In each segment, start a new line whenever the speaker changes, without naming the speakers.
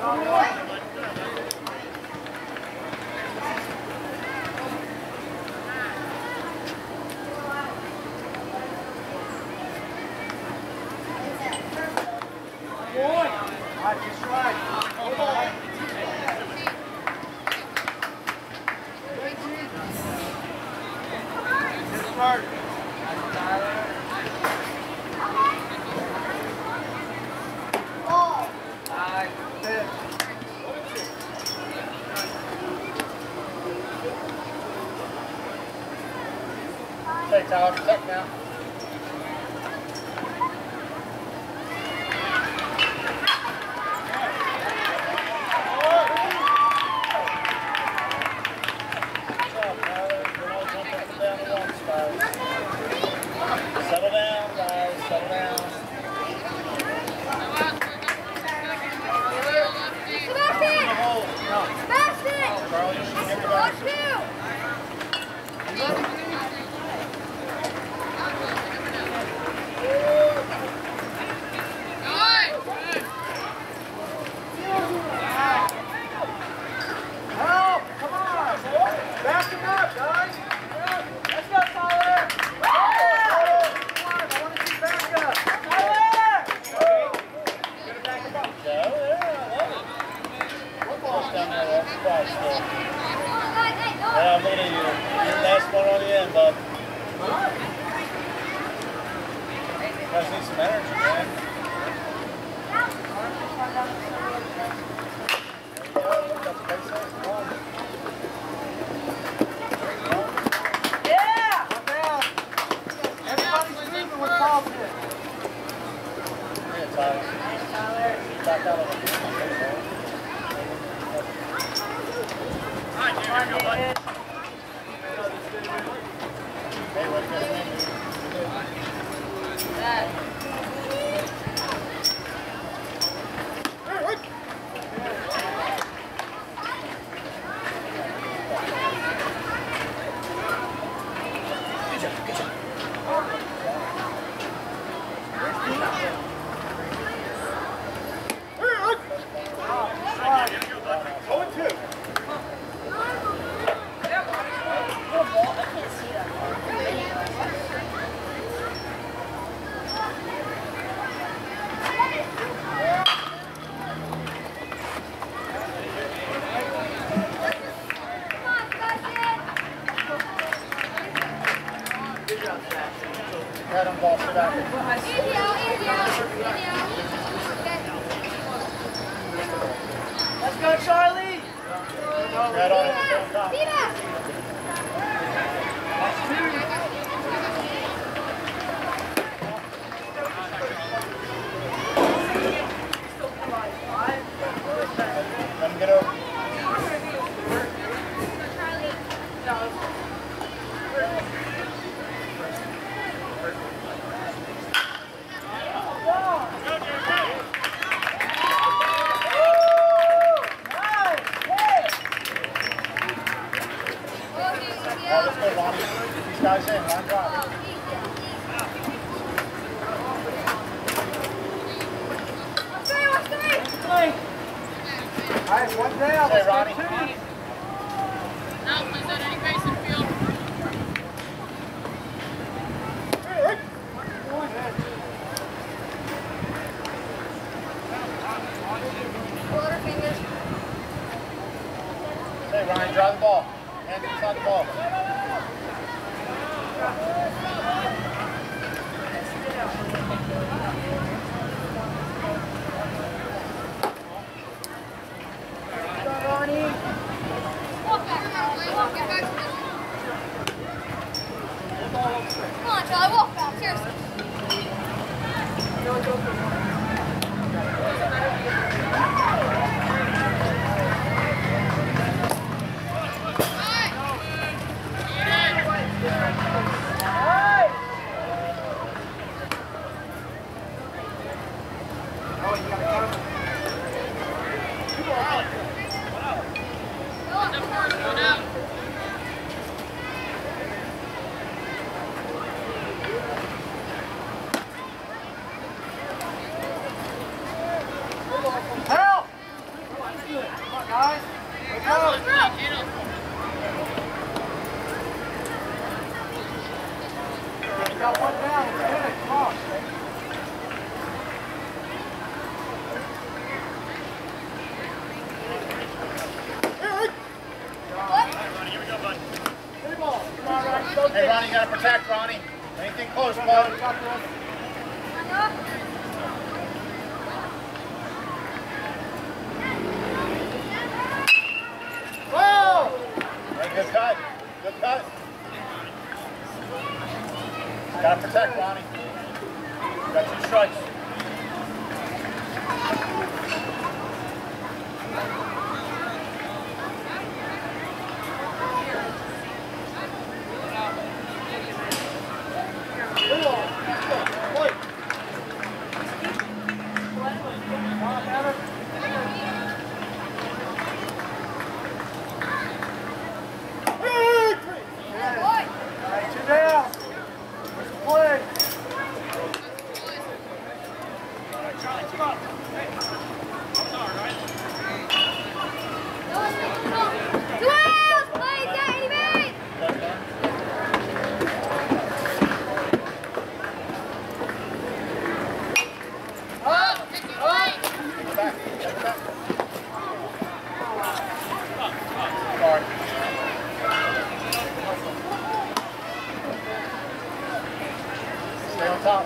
Hey, Tyler, protect now. Settle down, guys. Settle down.
Smash it!
Charlie, you should get the
Watch you!
Help! Come on! Back him up, guys! Let's go, Tyler! I want to see back up! Tyler!
Get it back up. Yeah, I love it. What ball's down there? That's the price still. Yeah, I'm looking at you. Your last one on the end, bud. You guys need some energy, man.
Yeah! Everybody's moving with confidence.
Yeah, Tyler. Back out of it. Hey, what's this? Head on ball, sit out.
Easy out, easy out, easy out.
Let's go, Charlie!
Head on it.
Feet up.
Let him get over. Let's go, Ronnie. Get these guys in. Line drive.
All right, one down.
Hey, Ronnie.
Now plays at any base in field.
Hey, Ryan, drive the ball. Hands inside the ball.
Come on, Charlie, walk back, seriously.
Help!
Hey, Ronnie, you got to protect, Ronnie. Anything close, bud.
Whoa!
Hey, good cut. Good cut. Got to protect, Ronnie. Got 2 strikes. Stay on top.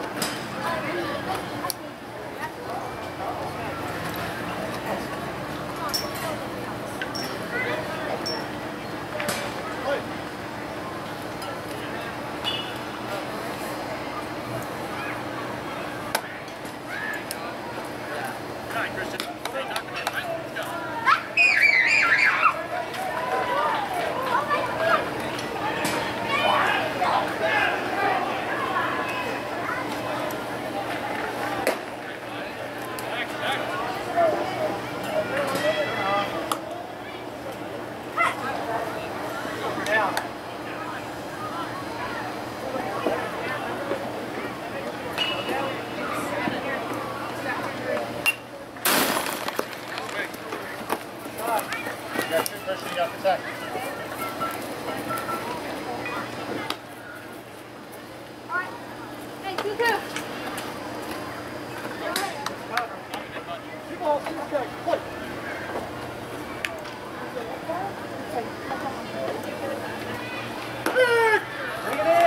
You got 2 Christian, you got to protect.
Alright. Hey, 2-2.
Keep on, okay, play. Bring it in.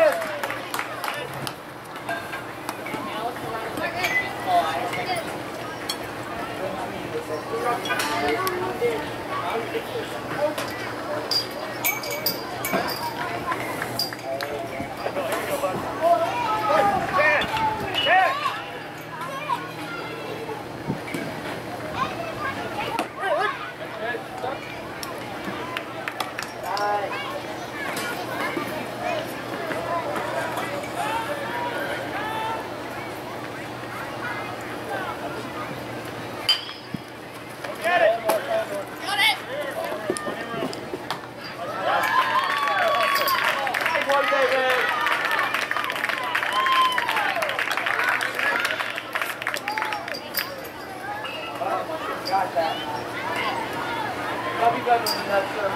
Got that. I'll be better than that, sir.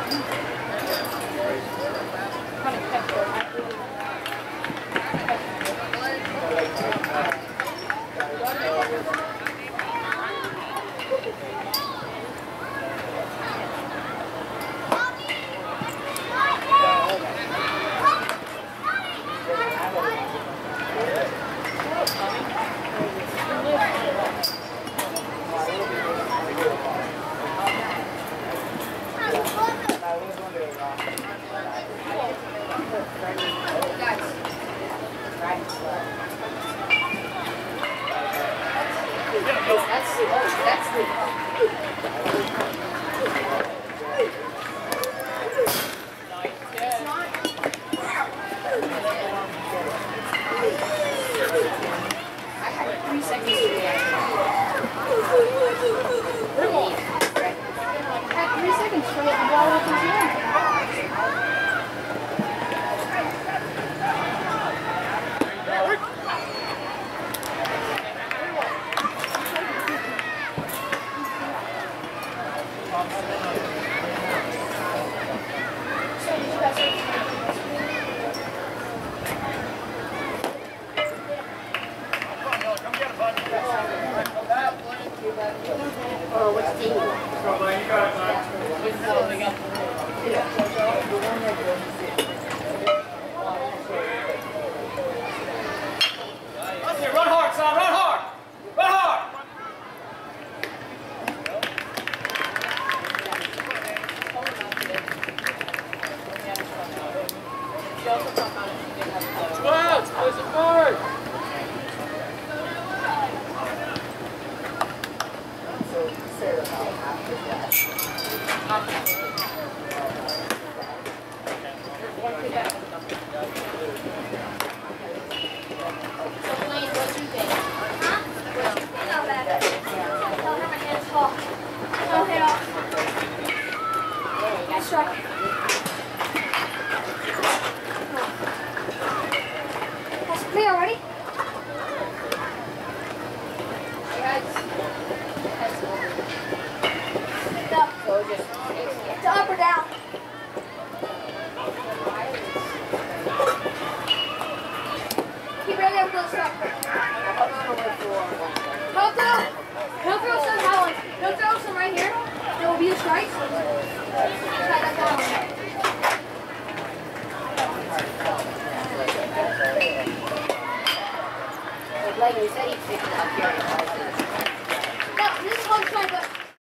Oh, what's the team?
You got it, man. son. Run hard. Run hard. Wow, it's close to forward.
Me already? It's up or down. Keep ready up for the strike. He'll throw some that one. He'll throw some right here. There will be the strikes. Try that down.
Like you said, he'd pick it up here.
No, this is one strike, but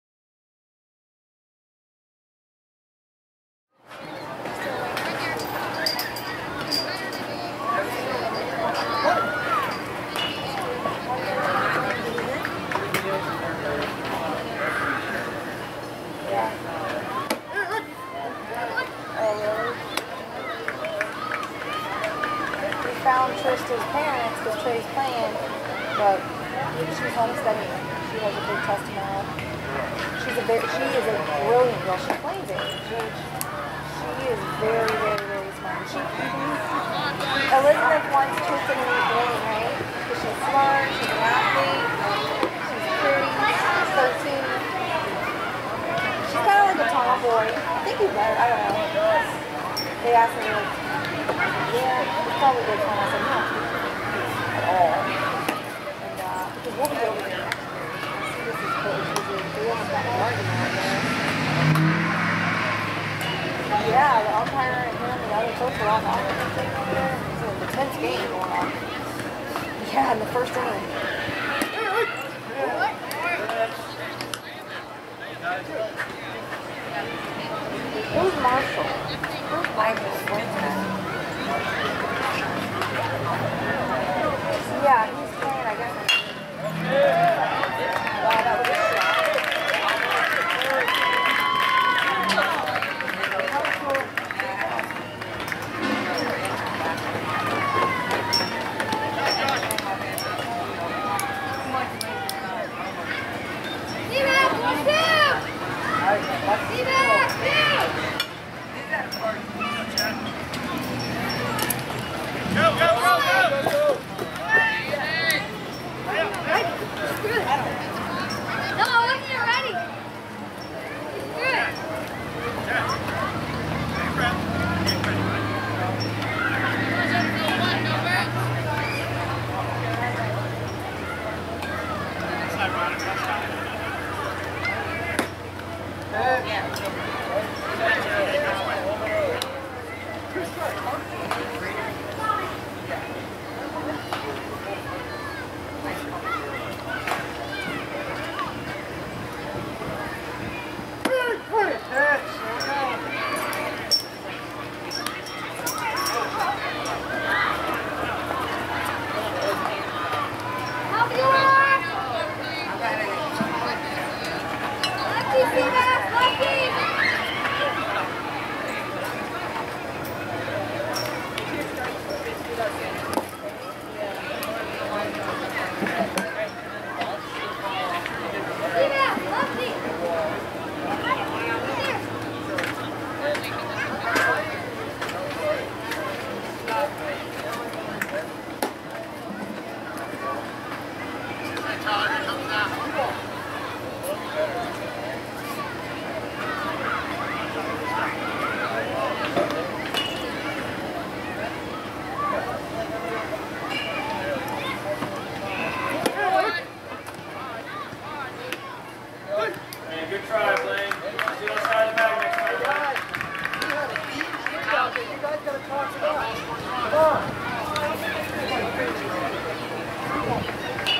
found Trista's parents because Trey's playing, but she's home studying. She has a big test tomorrow. She is a brilliant girl. She plays it. She is very, very, very smart. Elizabeth wants Trista to meet Blaine, right? Because she's smart, she's an athlete, she's pretty, she's 13. She's kind of like a tomboy. I think he's better. I don't know. They asked me, like, yeah, it's probably good fun. I said, no, at all. And, because we'll be over there next year. This is cool. We almost got an argument out there. Yeah, the umpire and him and the other coach were on the offensive thing over there. It's an intense game going on. Yeah, in the first inning. Who's Marshall? Who's Michael? Yeah, he's playing, I guess. Wow, that was a shot. That was cool.
D-Mac, let's do! D-Mac,
Go, go, go, go!
No, look, you're ready. Good.
Good try, Blaine. See you outside the bag next time.
You guys gotta toss it up. Come on.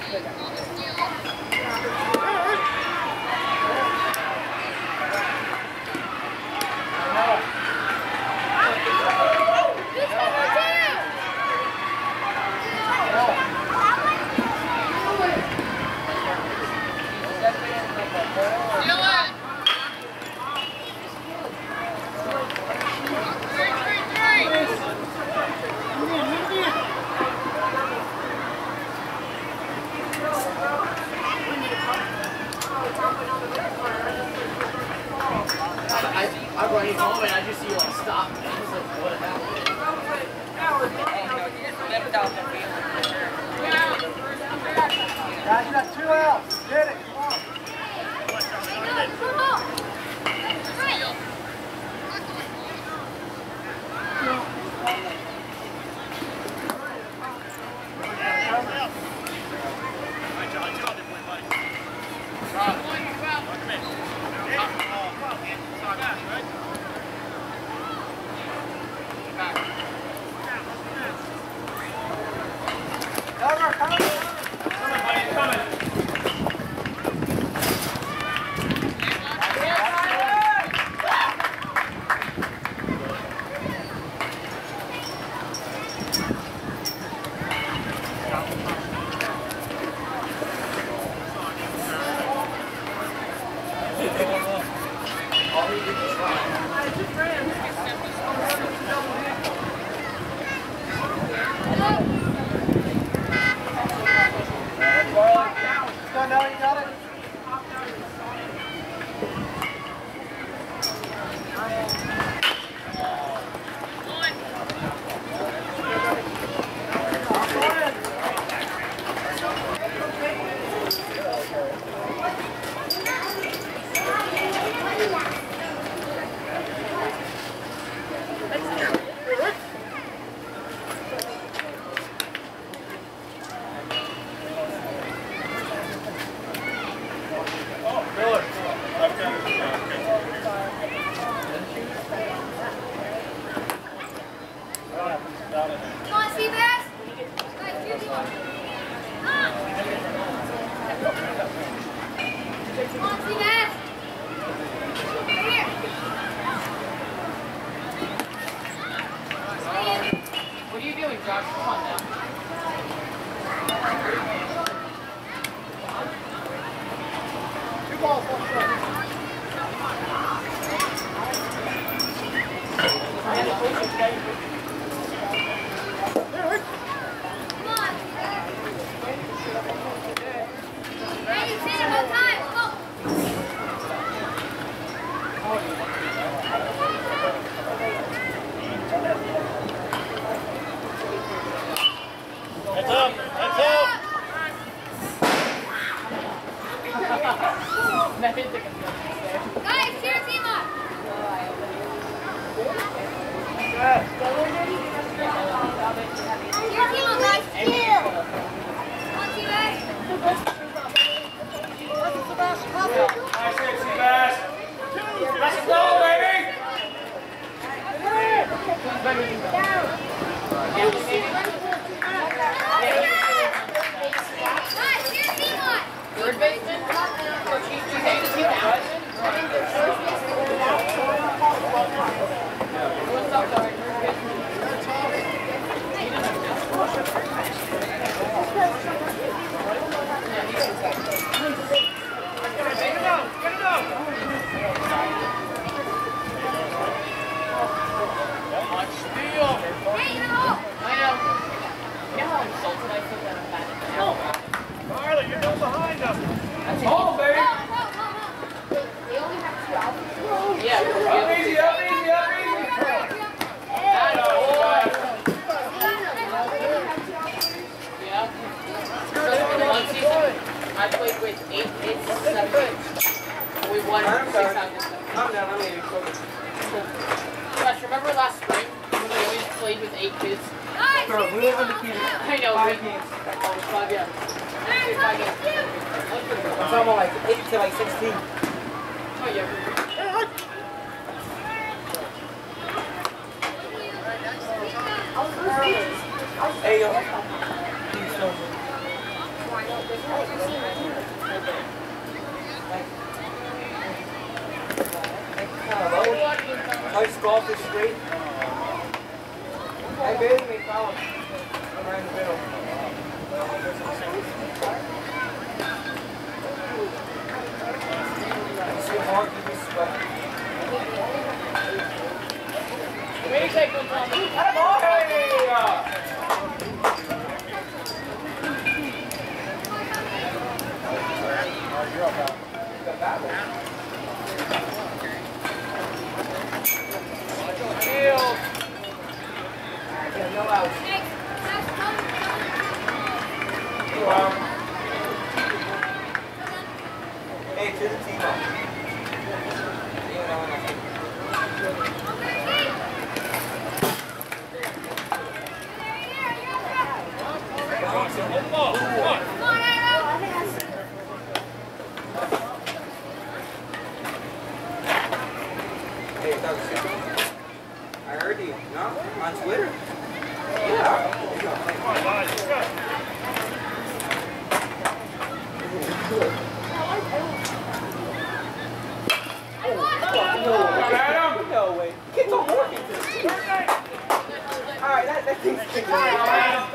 I'm running home and I just see you like stop. And I was like, what happened? Guys, you got 2 outs. Get it. Come on.
Come on.
What are you doing, Josh? Come on now.
Two balls, 1 strike.
Heads up! Heads up!
Guys, cheer team up! Cheer team up, guys! Come on, team guys!
Nice hit, Seabass! Let's go, baby!
Guys, cheer team up!
Third baseman? What's up, sorry?
Hey, no!
I know. You know how insulted I feel that I'm back?
Marley, you're doing behind us!
That's home, baby!
They only have 2 outs.
Yeah,
Up easy, up easy, up easy!
Yeah. One season, I played with 8 hits, 7 hits. We won 6 out of 7.
I'm down, I'm leaving.
Josh, remember last spring when we always played with 8 kids?
Guys,
Bro, we were undefeated.
I know,
5
right?
games.
Oh, 5, yeah. 5 games. That's pretty good.
It's almost like 8 to like 16.
Oh, yeah.
Hey, yo. Nice golf is straight. Hey, baby, me foul. I'm right in the middle. So hard to be sweating.
Where do you take them from?
You're up out.
Field.
No out. Hey, to the team up. Hey, that was good. I heard you, no? On Twitter? Yeah.
Come on, guys, let's go.
No way. Kids don't work into this. Alright, that thing's kicking around.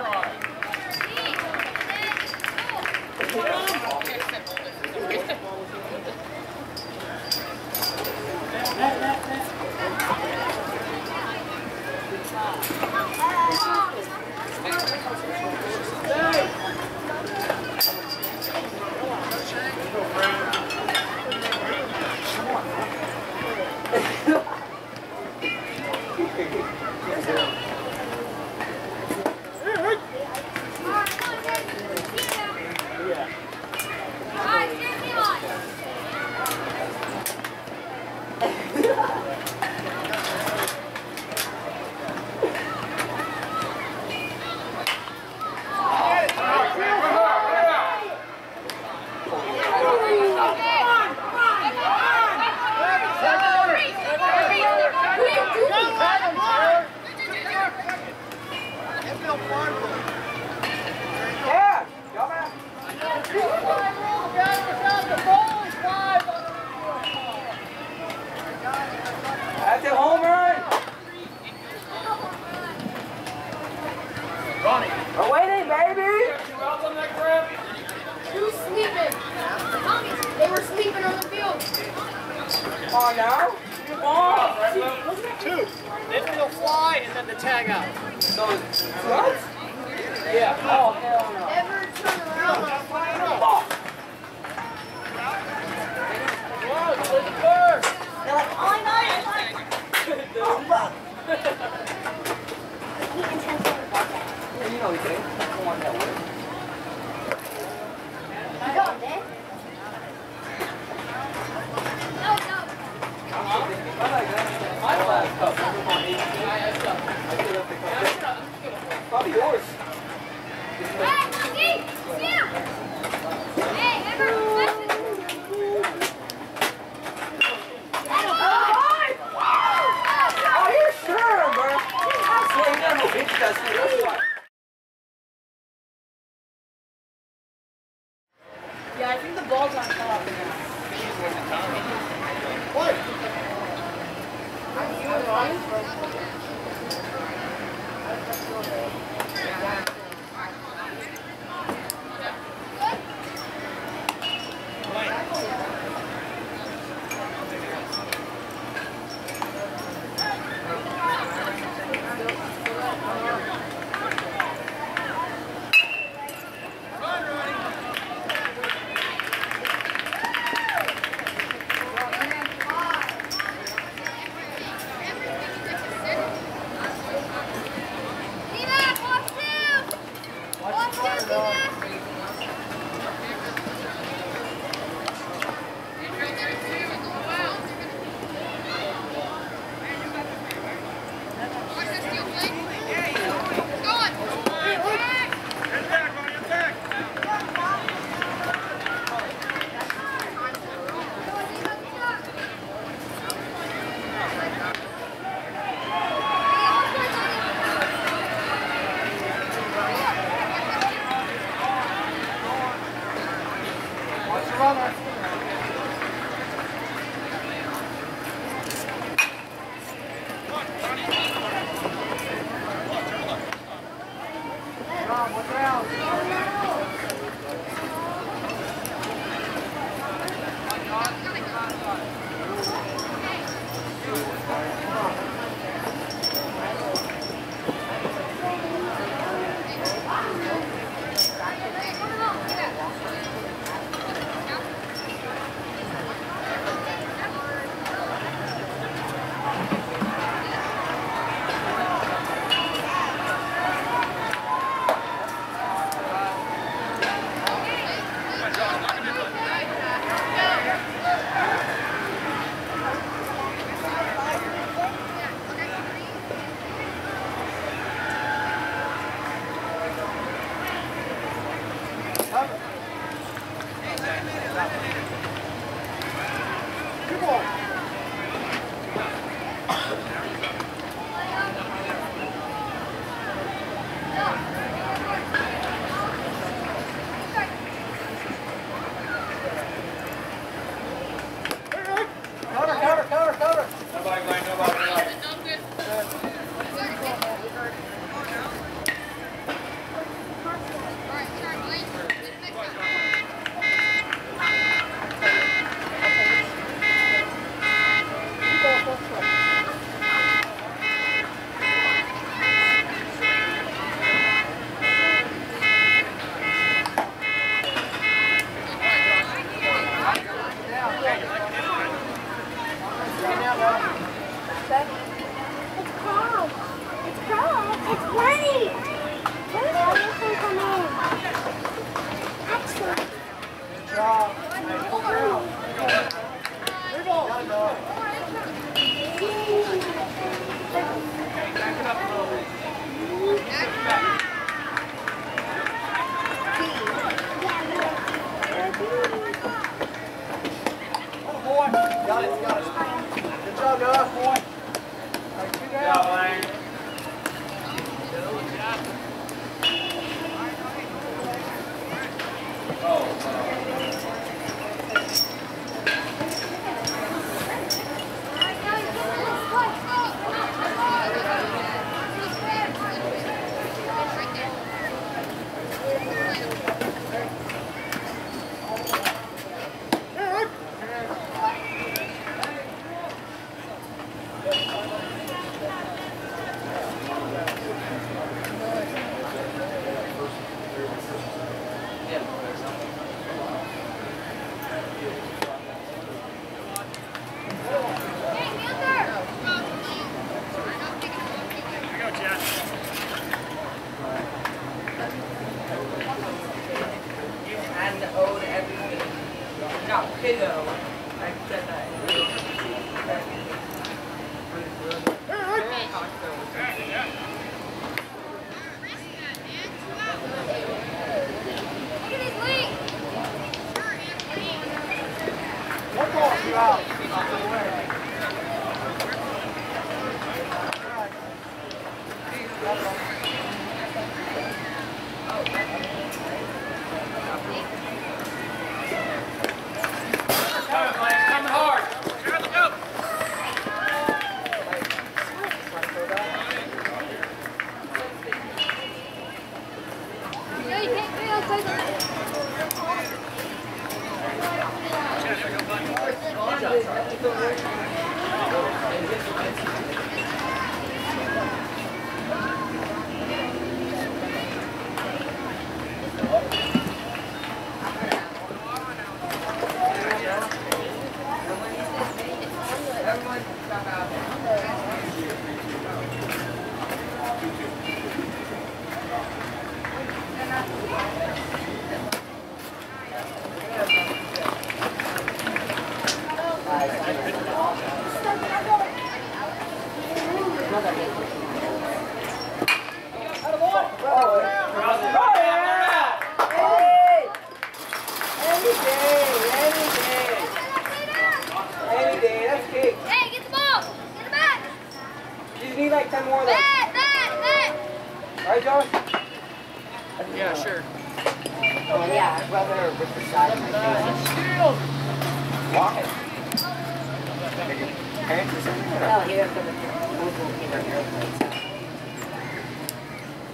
That's a home run! Oh, waiting, baby!
Who's sleeping? They were sleeping on the field.
Come on now. Come on.
Two. Infield fly and then the tag out.
So, what?
Yeah.
Oh, hell no.
Never turn around on a fire.
Oh.
Wow, it's the first.
They're like, oh, I know it. Oh, fuck. He intentionally got that.
Yeah, you know he did. I don't want that way.
You got it. No, no.
I like that. My last cup. I still have the cup. Probably yours.
Hey, see? See him? Hey, everyone,
Oh, you're sure, bro. I swear you got no bitch that's here. That's why.
Yeah, I think the ball's on top now.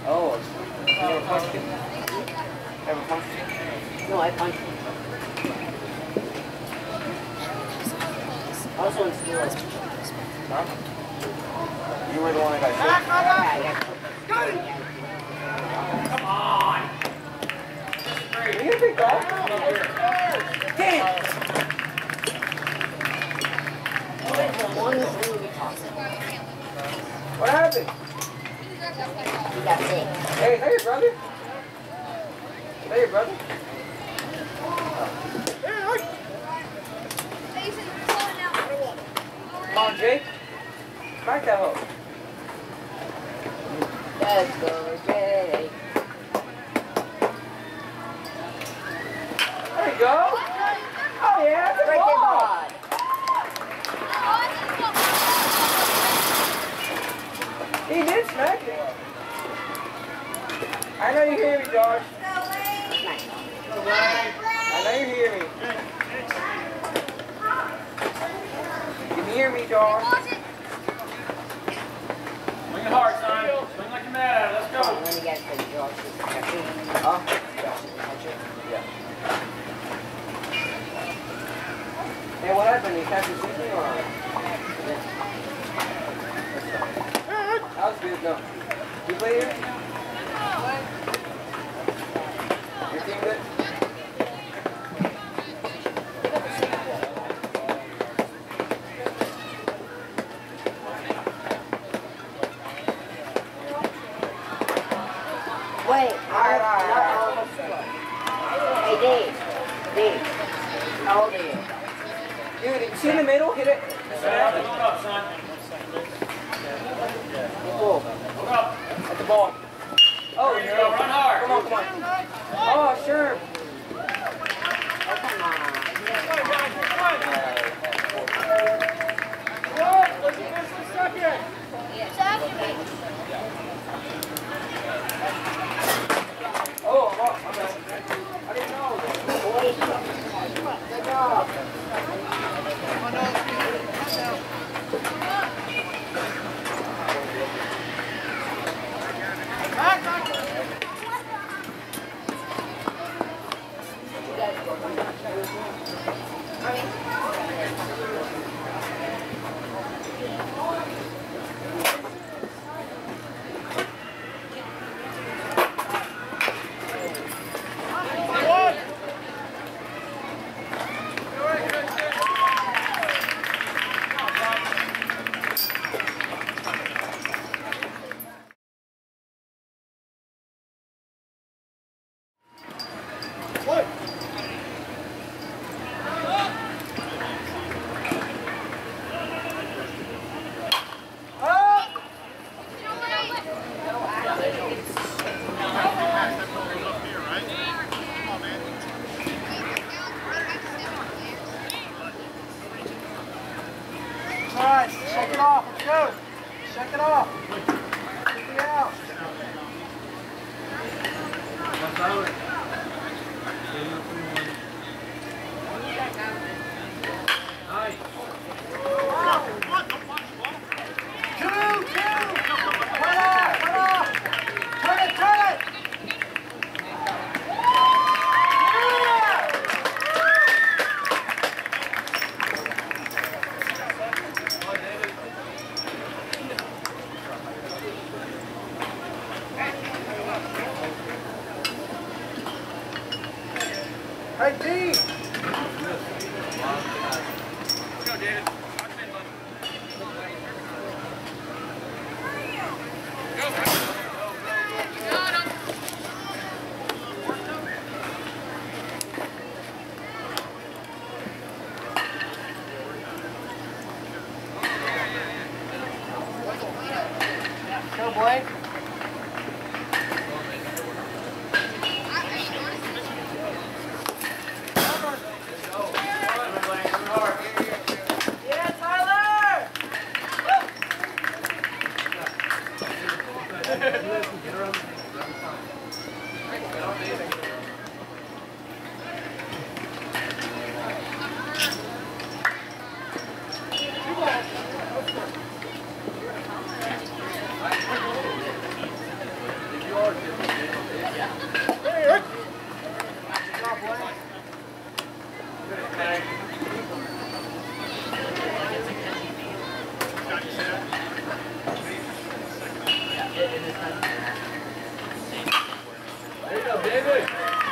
Oh, you never punched him? Ever punched him?
No, I punched him. Also in school.
Huh? You were the one that got shot.
Yeah.
Come on! Are you gonna pick off? Damn! What happened?
He got sick.
Hey, is that your brother? Is that your brother? Come on, Jake. Smack that hoe.
Let's go, Jake.
There you go. Oh yeah, that's a ball. He did smack it. I know you hear me, Josh. I know you hear me. You can hear me, Josh.
Swing it hard, son. Swing like you're mad at it. Let's go.
Let me get the Josh.
Huh? Yeah. Hey, what happened? You catch your season or? That was good, no. You play here? Your team good?
Wait,
Alright.
Hey, Dave. How old are you?
Dude, you see in the middle? Hit it.
Look up, son.
Cool.
Look up.
At the ball. Oh,
There you go. Run hard.
Come on. Oh, sure.
Oh, come on.
Oh, I'm up. I'm back. I didn't know.
Boys, good job.
Alright, shake it off. Let's go. Shake it off. Get me out. Hey, D!
Let's go, David.
Go, Blake. Yeah!
David.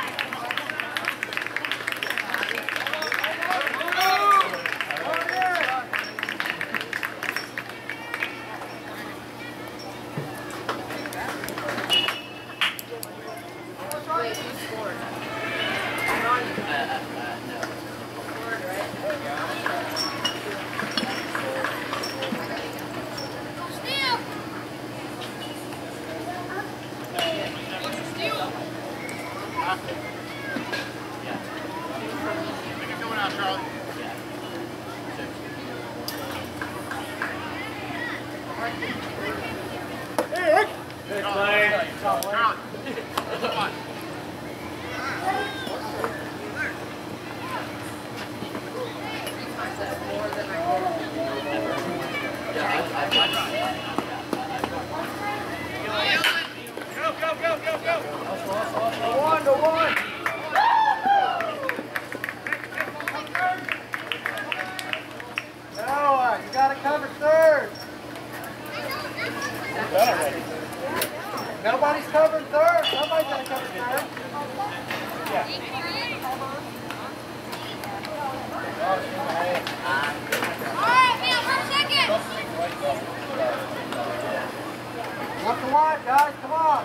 Nobody's covering third. Somebody's got to cover third. Yeah.
Alright, man, for a second.
Left to wide, guys. Come on.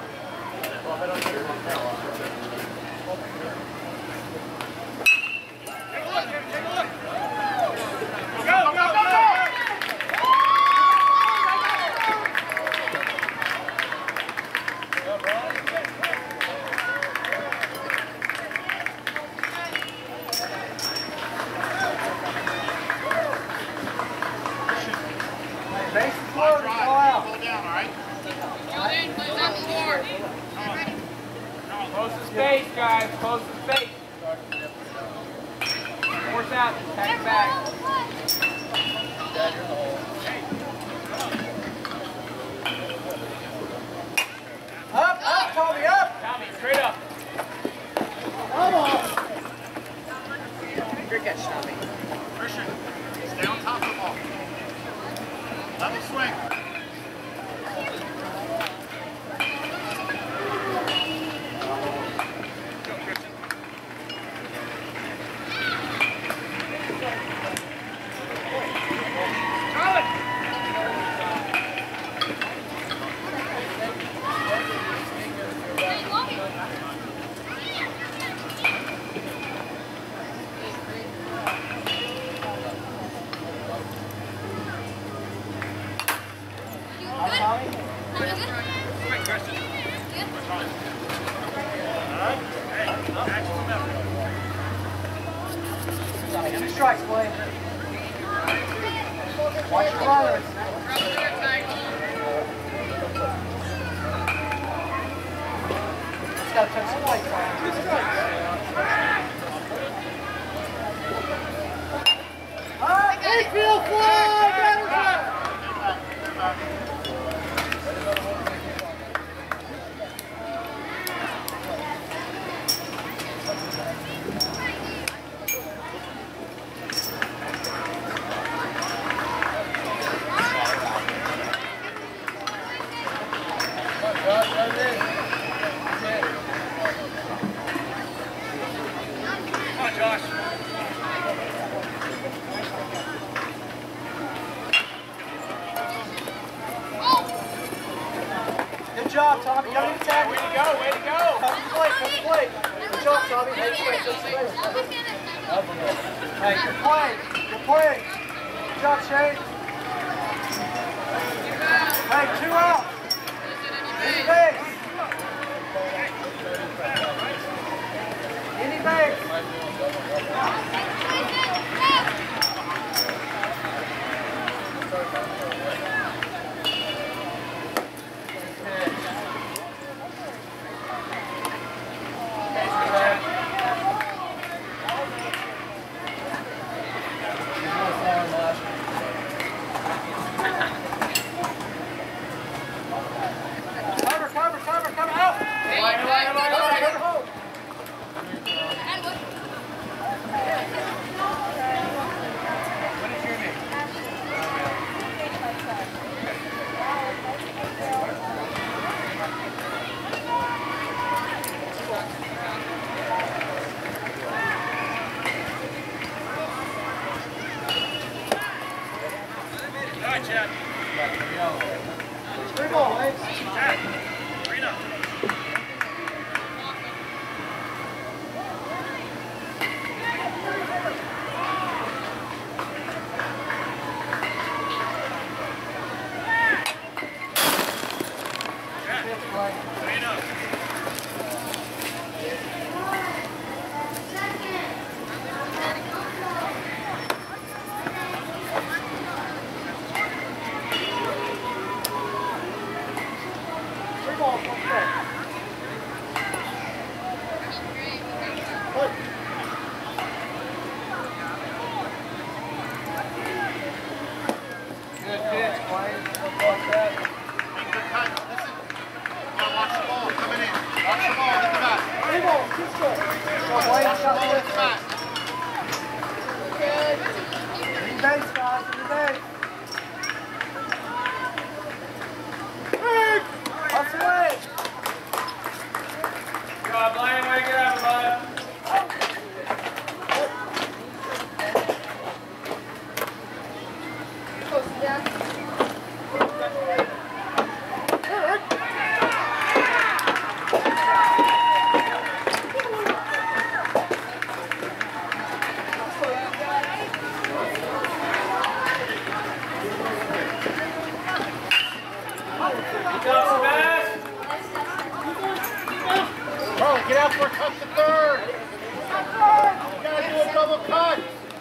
Close the space, guys. Close the space. Force out. Pack it back.
Up, Tommy, up.
Tommy, straight up.
Come on.
Good catch, Tommy.
Christian, stay on top of the ball. Let me swing.
Two strikes, Blaine. Watch your runners. Just gotta touch the plate, Brian. Two strikes. Infield fly! Better back! Good job, Tommy. Don't even tag.
Way to go. Way to go.
Come to the plate. Come to the plate. Good job, Tommy. Hey, good play. Good play. Good job, Shane. Hey, 2 out. Any base. Any base. Cover,
right, Chad.
Free ball, Lance.
Chad, Reno. Get out for a cut to third. You gotta do a double cut.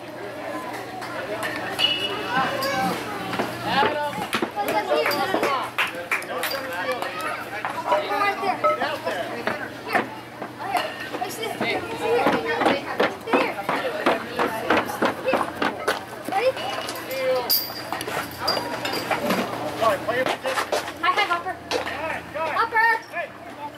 Adam.
Don't turn the field.
Right there.
Get out there.
Here. Right here. Here. Here. Ready?
All right, play your position.
High, Hopper. Hopper.
Hey.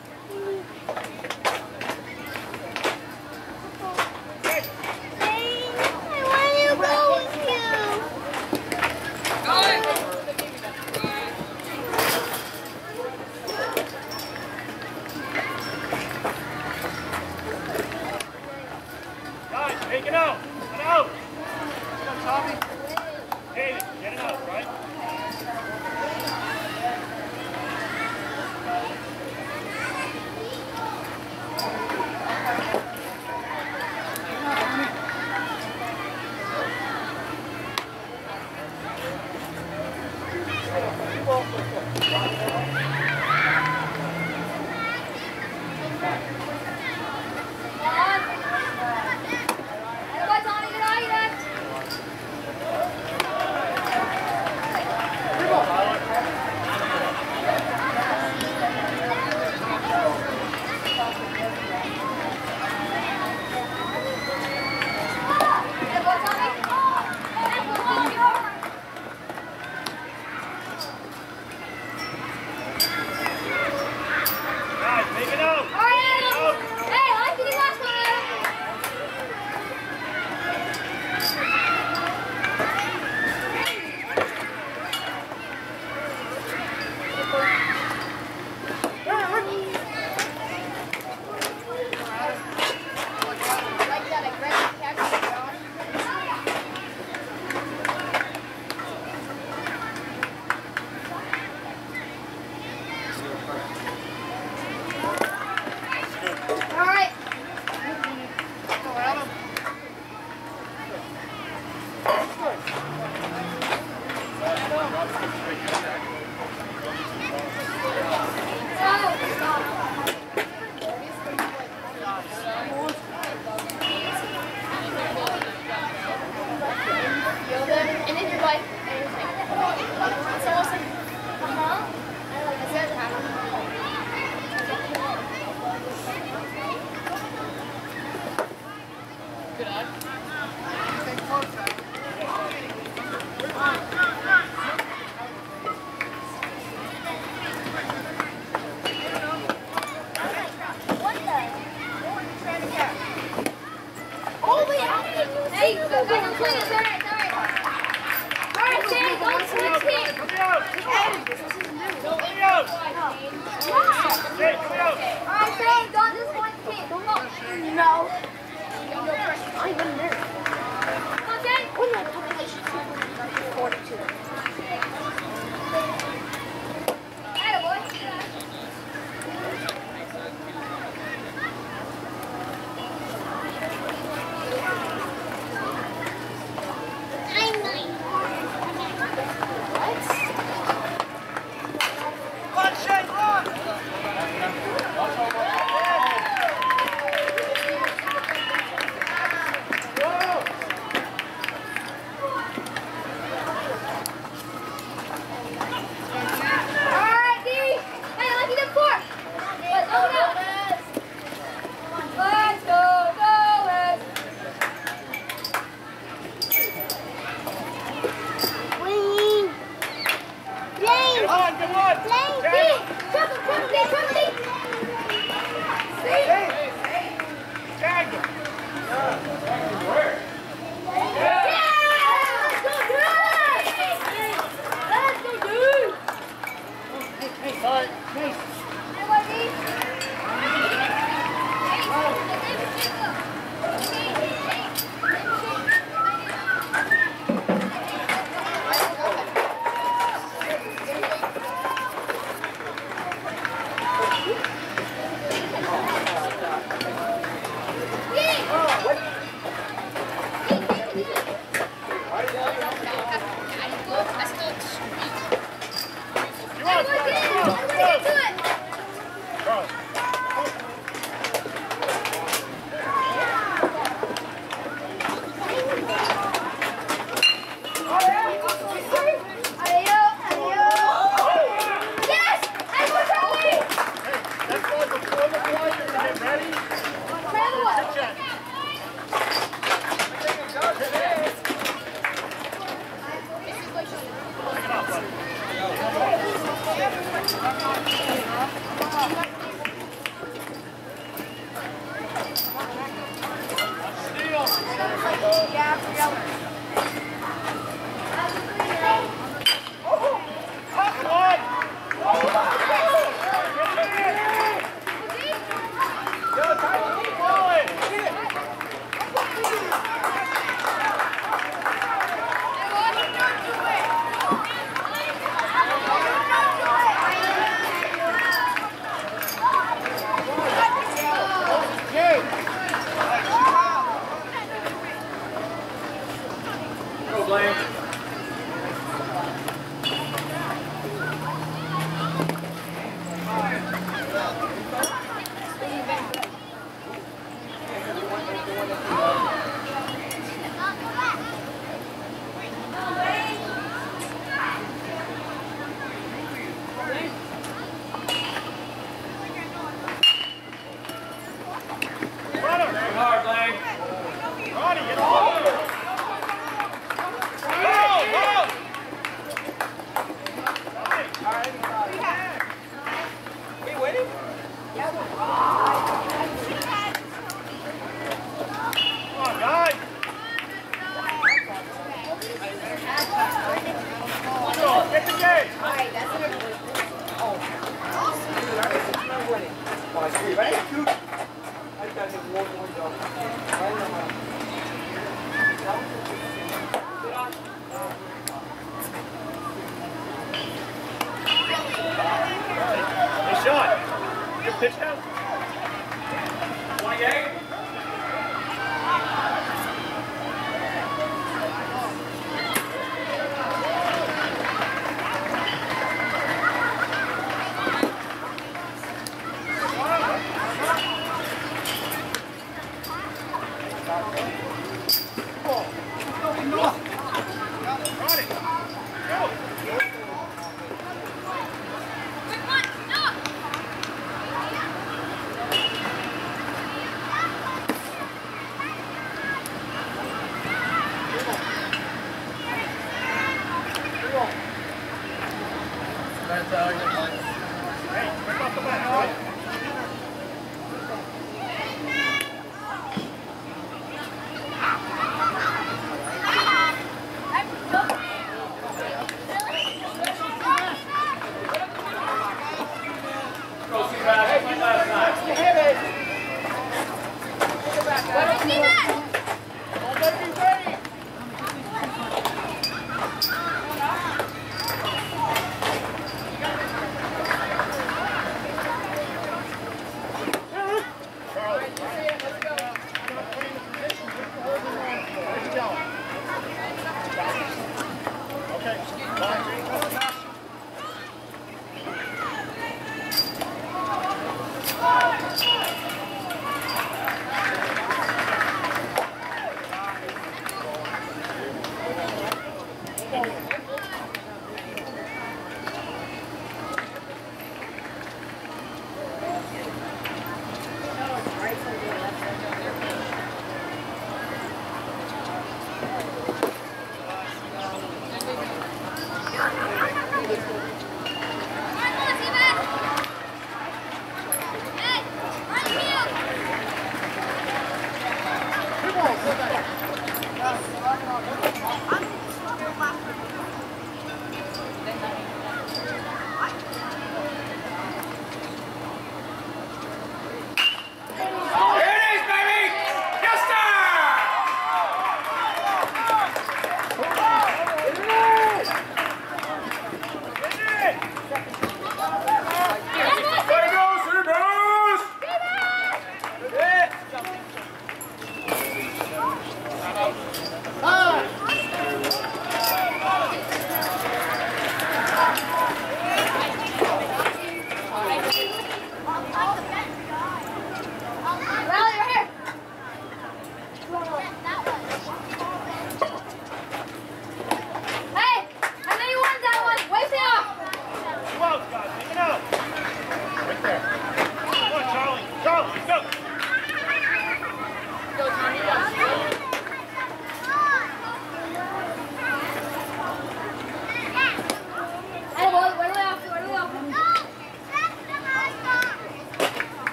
Guys, take it out. Get out. Get up, Tommy. David, get it out, right?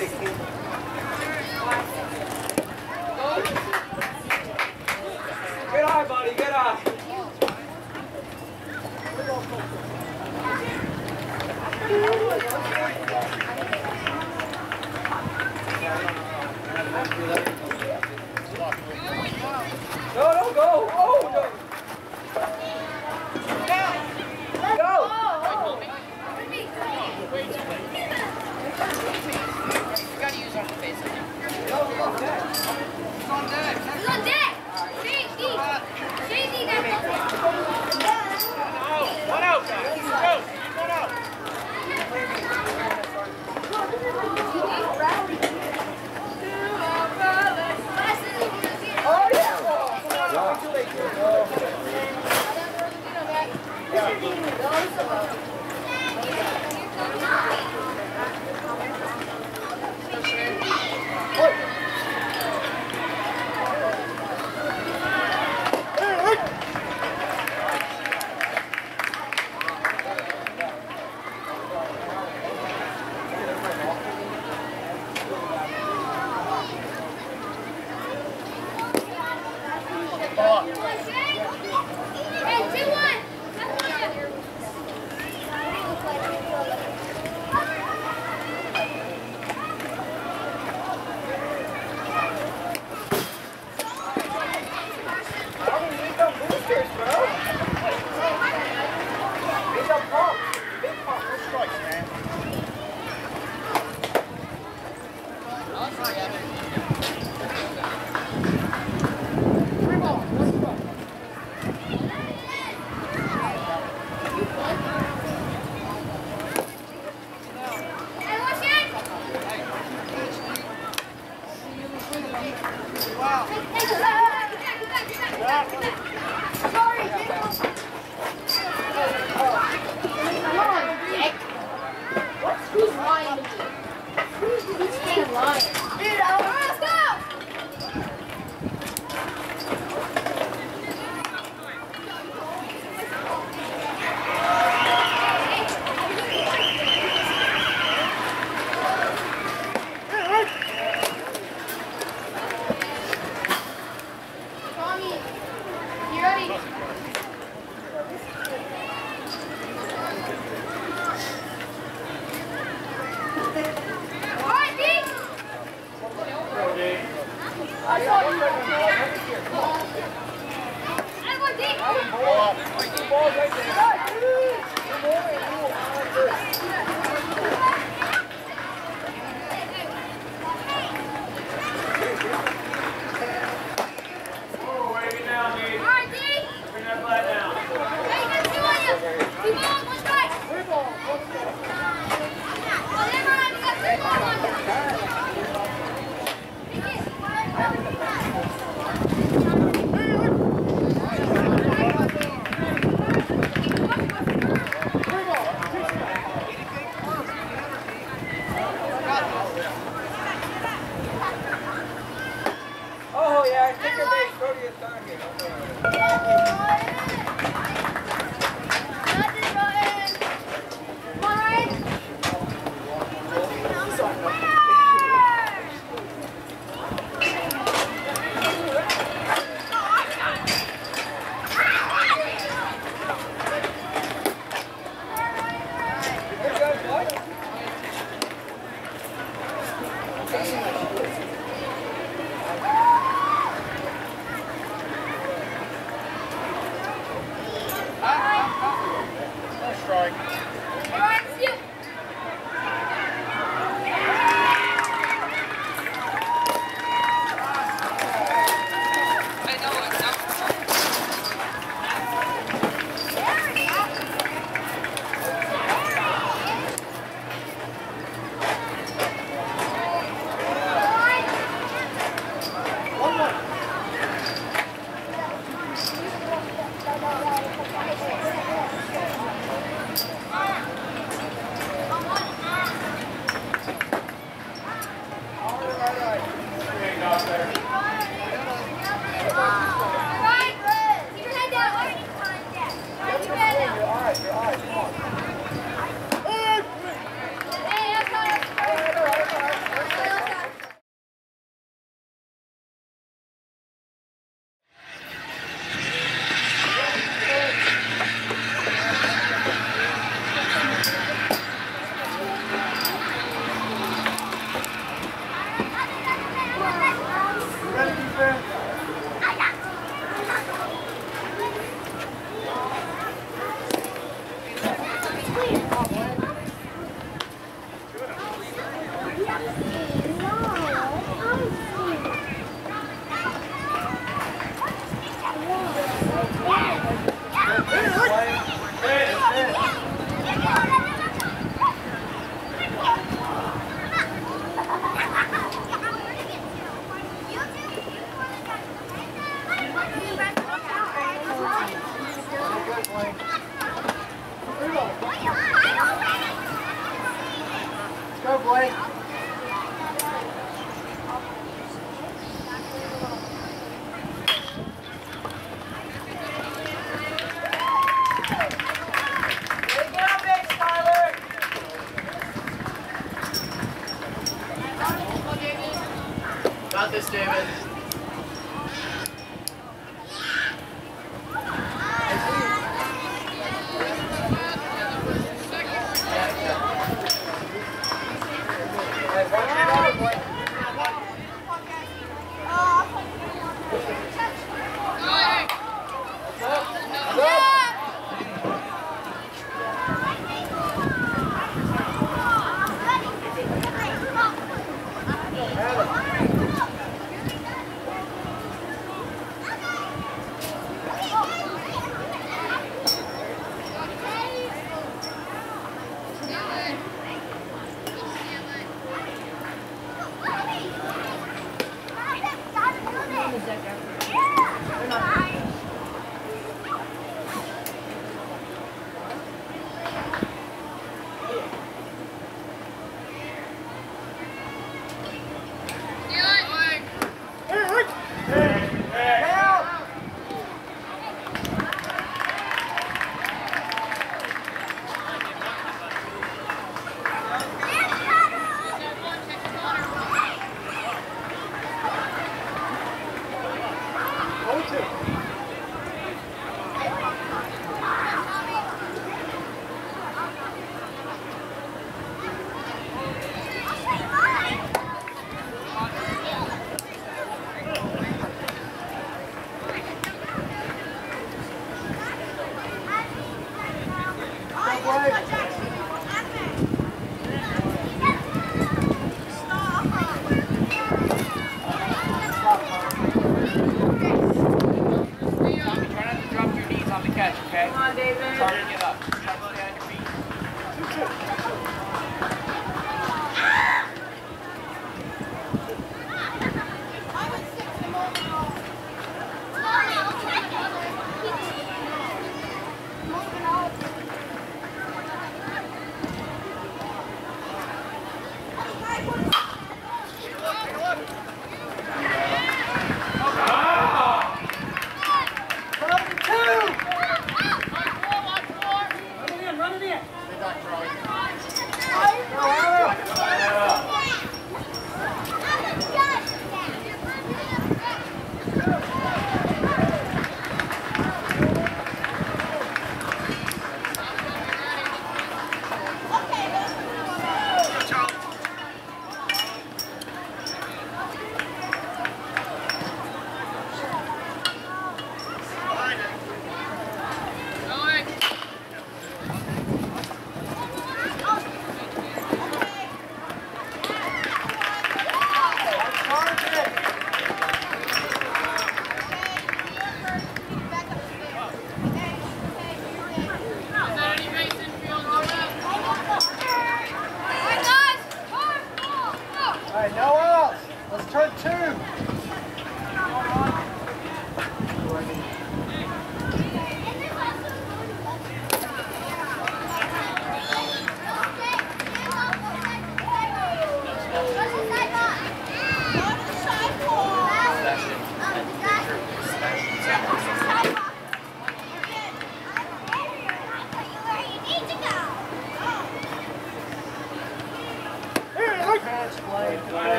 Good eye, buddy. Good eye. No, don't go. Oh, no. Go.
You gotta use on the face.
Go, go, next.
It's on deck. Shady, that's
One out, guys. Go. One out.
Oh, yeah. Oh, yeah, take your base, go to your target. Go, Blake.
Got this, David.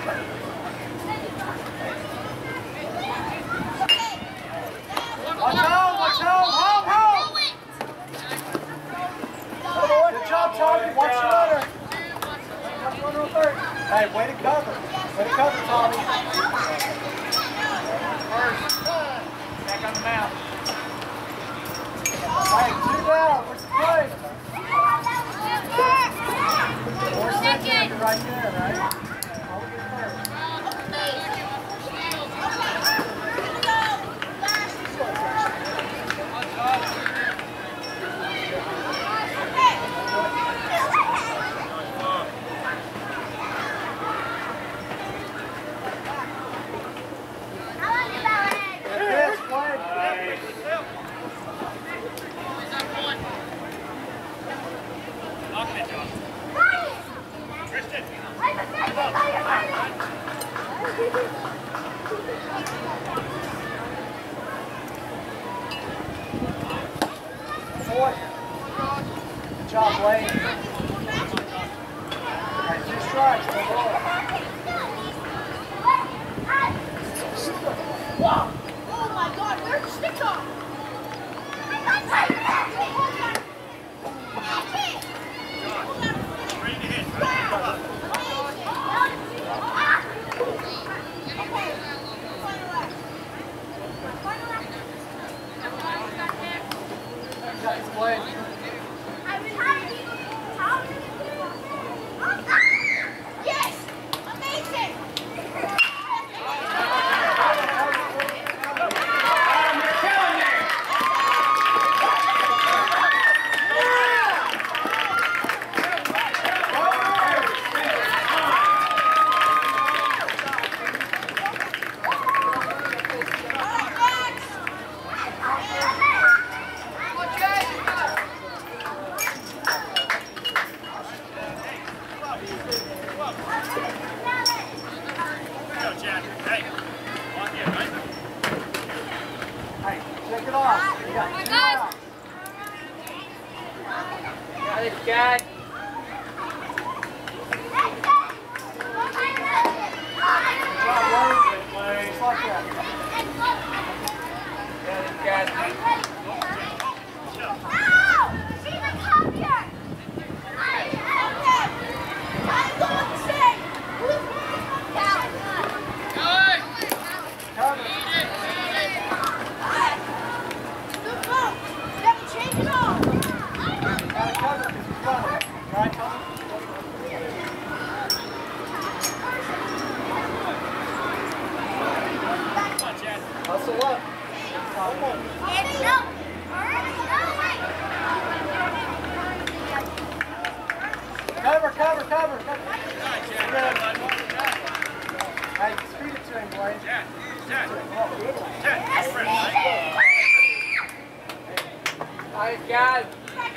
Watch out, watch out, home, home! Good job, Tommy, watch your runner. Hey, way to cover. Way to cover, Tommy. First. Back on the mount. Hey, 2 down. What's the play? 4 seconds right there, right? All we get first. Good job, Wayne. Right, 2 strikes, no ball.
Oh my God, where's the stick on? Yes! Amazing!
Hey, check it off. You got 2 out.
Got it, Chad.
Good job, Wayne. Just like that.
Got it, Chad.
Hustle up. Cover, cover, cover, cover. Hey, feed it to him, Blaine.
Got it, Chad.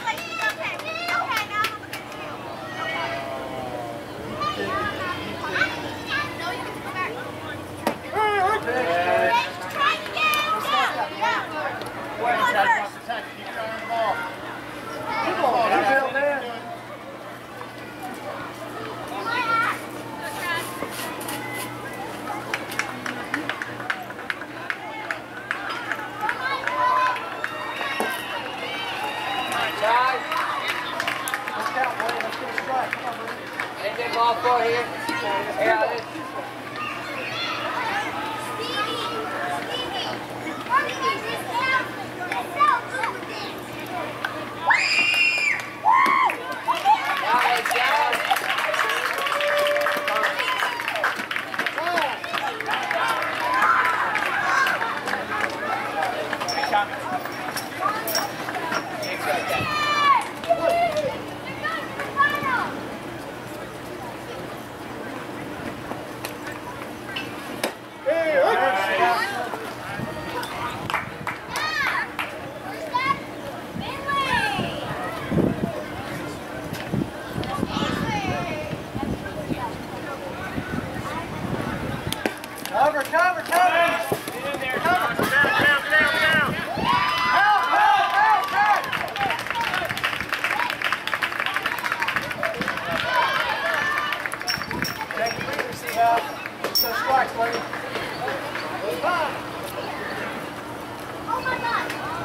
Anything ball for here? Yeah, it is.
set of strikes, buddy.
Oh my God.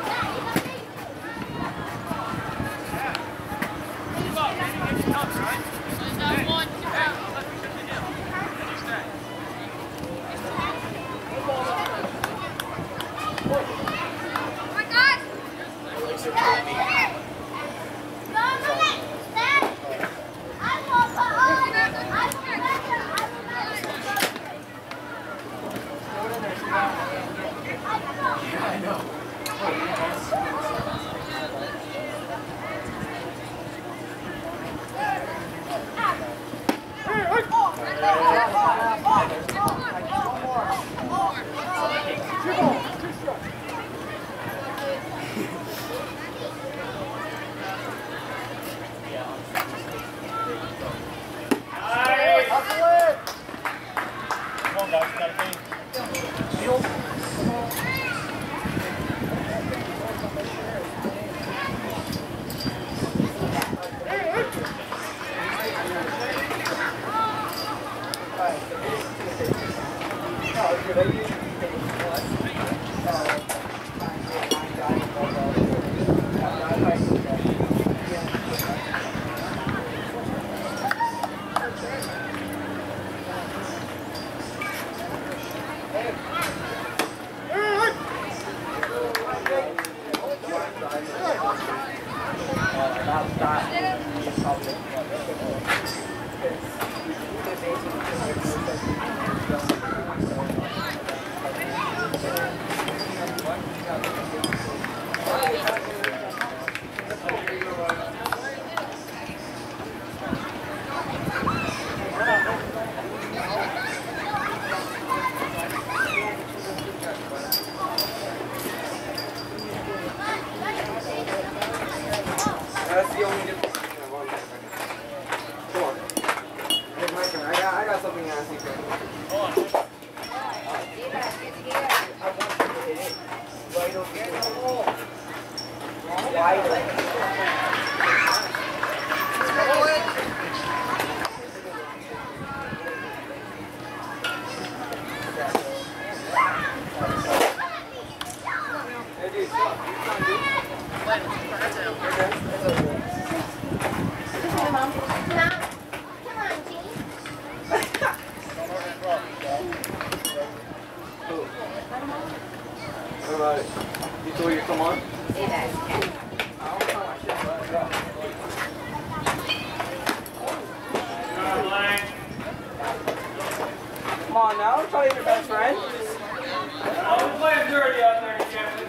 That's the only difference. Come on. Here's my turn. I got something to ask you. I want you to hit it right over here. Wide open. Hey, dude, stop. You're fine, dude. Alright. You told you to come on? Come on now, I'm trying to be your best friend.
We're playing dirty out there, Captain.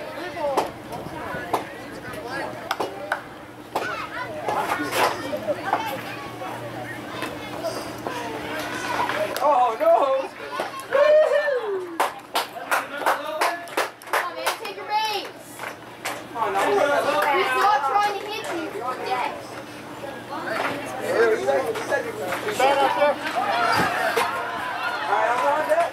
Oh no!
Come on, man, take your base.
Come on now.
He's not trying to hit you. You're dead.
Stand up there.
Alright, I'm on that.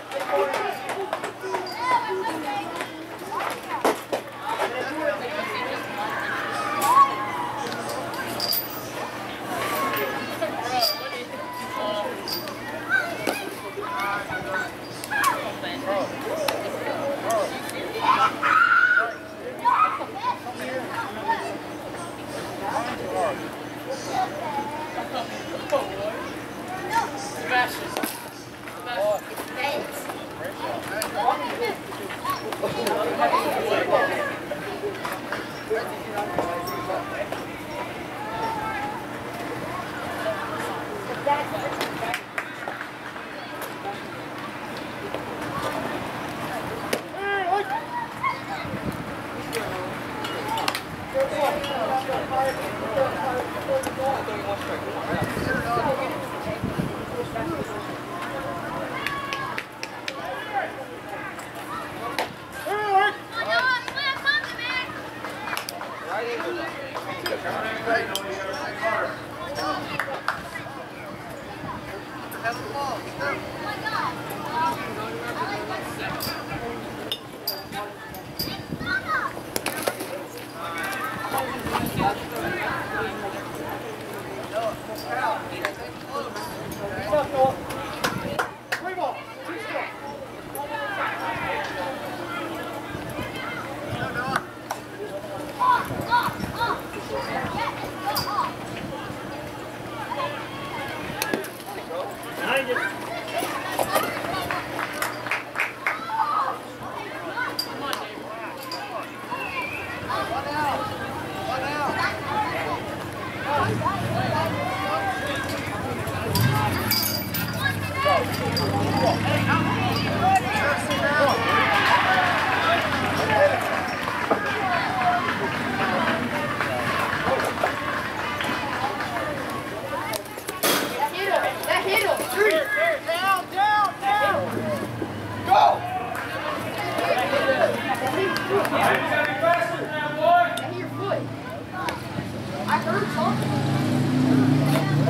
change it.
That hit him.
Down, down, down. Go.
That hit your foot. I heard something.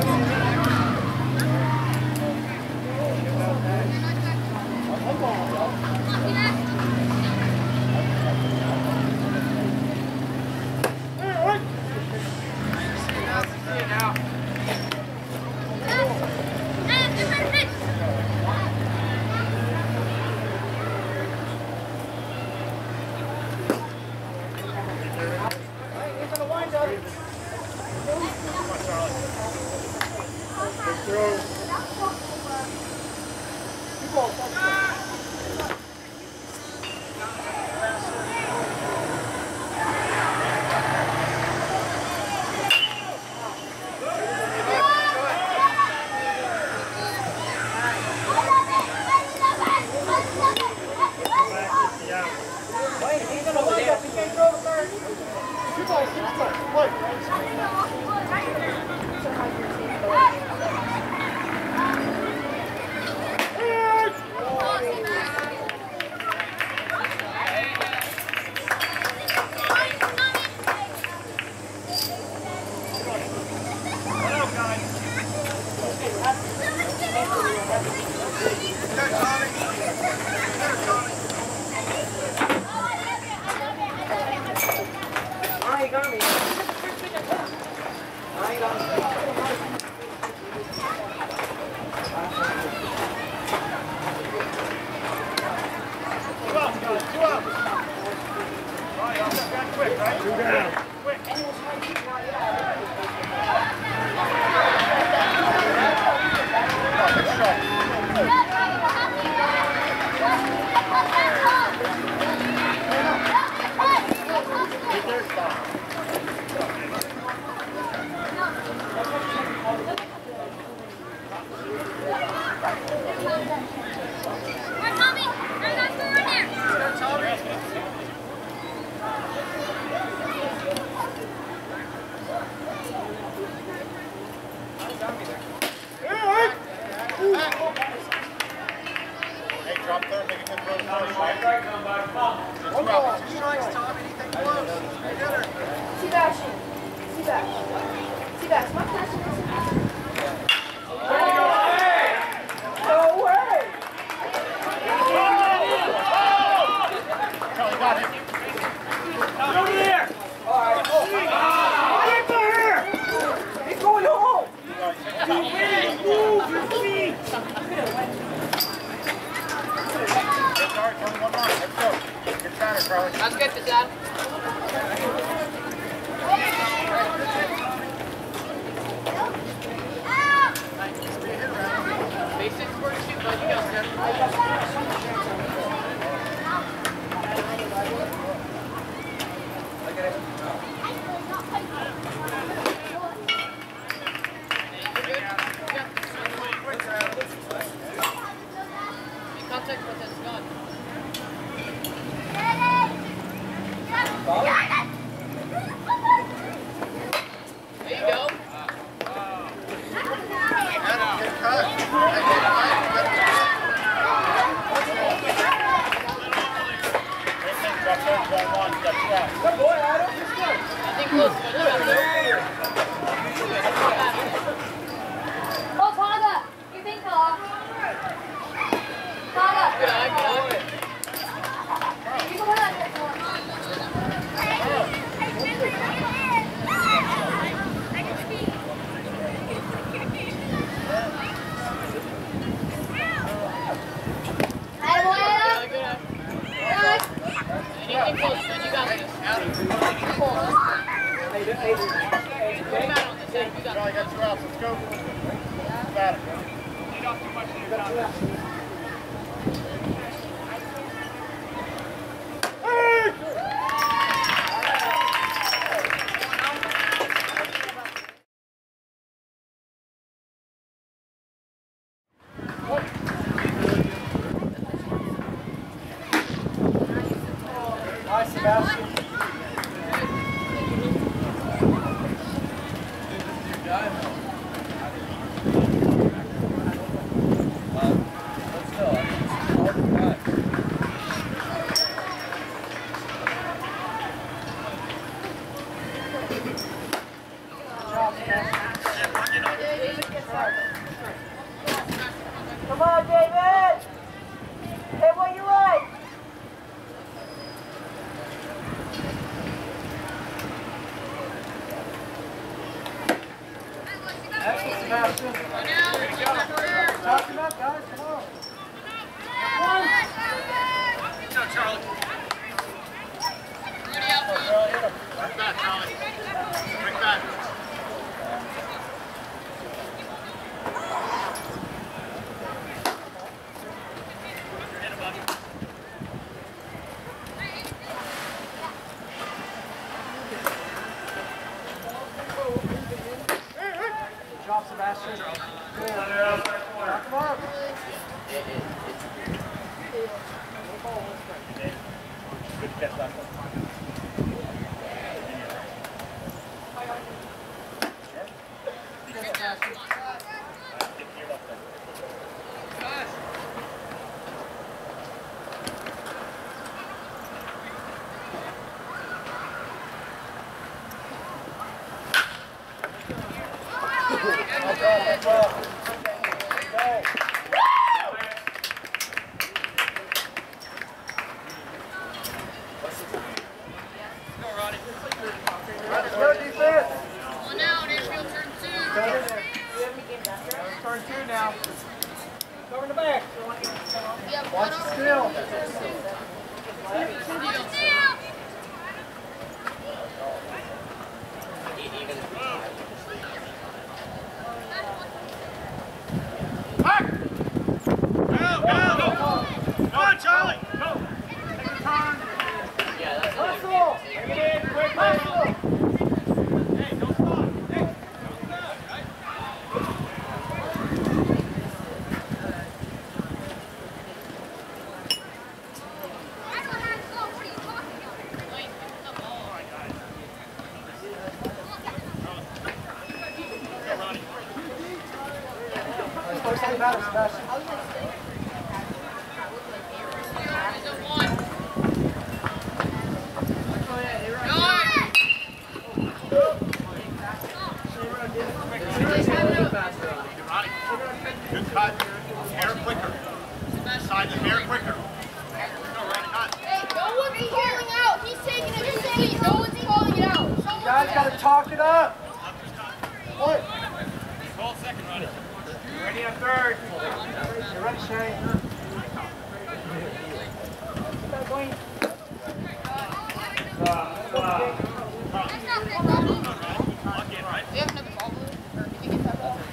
Let's get this out. Basics for shoot, bud. You go, Steph. Contact with this gun. There you go.
Good boy, Adam. Just go.
I think close.
Oh, Tada! You think Tada? Tada!
Good eye, good eye.
You can put that there for me.
Anything close, man. You got this. Put him out on this end. You got
I got 2 outs. Let's go. Got it.
Hi, Sebastian. Come on, David! Hey, what you like? Excellent, Sebastian. Talk him up, guys. Come on.
Good job, Charlie. Ready out, Charlie. Bring back, Charlie. Bring back.
Good job, Sebastian. Come on.
Good catch, back.
Good defense.
Well, now, Nashville turn 2.
Turn 2 now. Cover in the back.
Yep,
Watch it still.
Go on, Charlie! Go!
Take a turn.
Yeah, that's it.
Hustle. Take it in quick. Hustle.
Hey, don't stop! Hey, don't stop, right?
First thing matters, Sebastian.
Good cut. Hair quicker. Side the hair quicker. No, right cut.
Hey, no one's calling out. He's taking it. He's taking it. No one's calling it out.
You guys got to talk it up. What?
Call second, Ronnie.
Ready on third. You ready, Shane?
Lock in, right?
We have another ball. Or did you get that ball?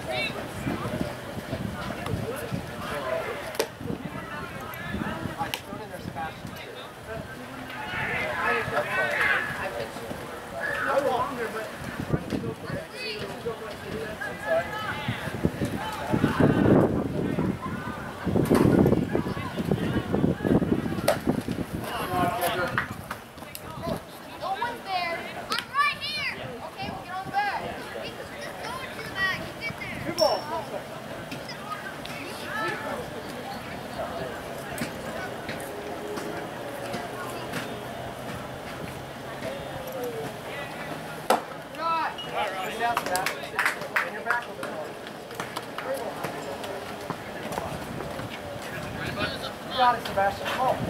No one's there. I'm right here. Okay, we'll get on the back. Just go into the back. Get there.
Two balls. Bring it out, Sebastian. Bring your back a little more. You got it, Sebastian. Come on.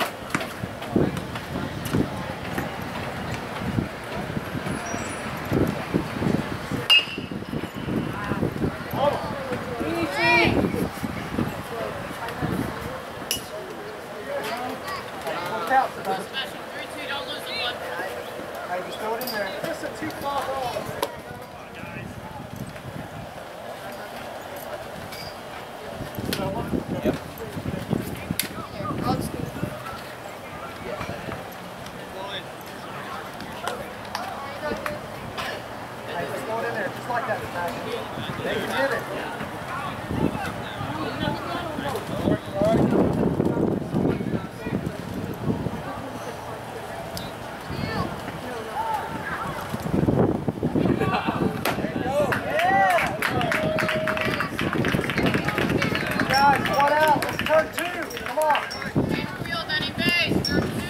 Look out, Sebastian.
3-2, don't lose the one.
Hey, just throw it in there. Just a 2-4 ball. third two. Come on.
Field, any base, third two.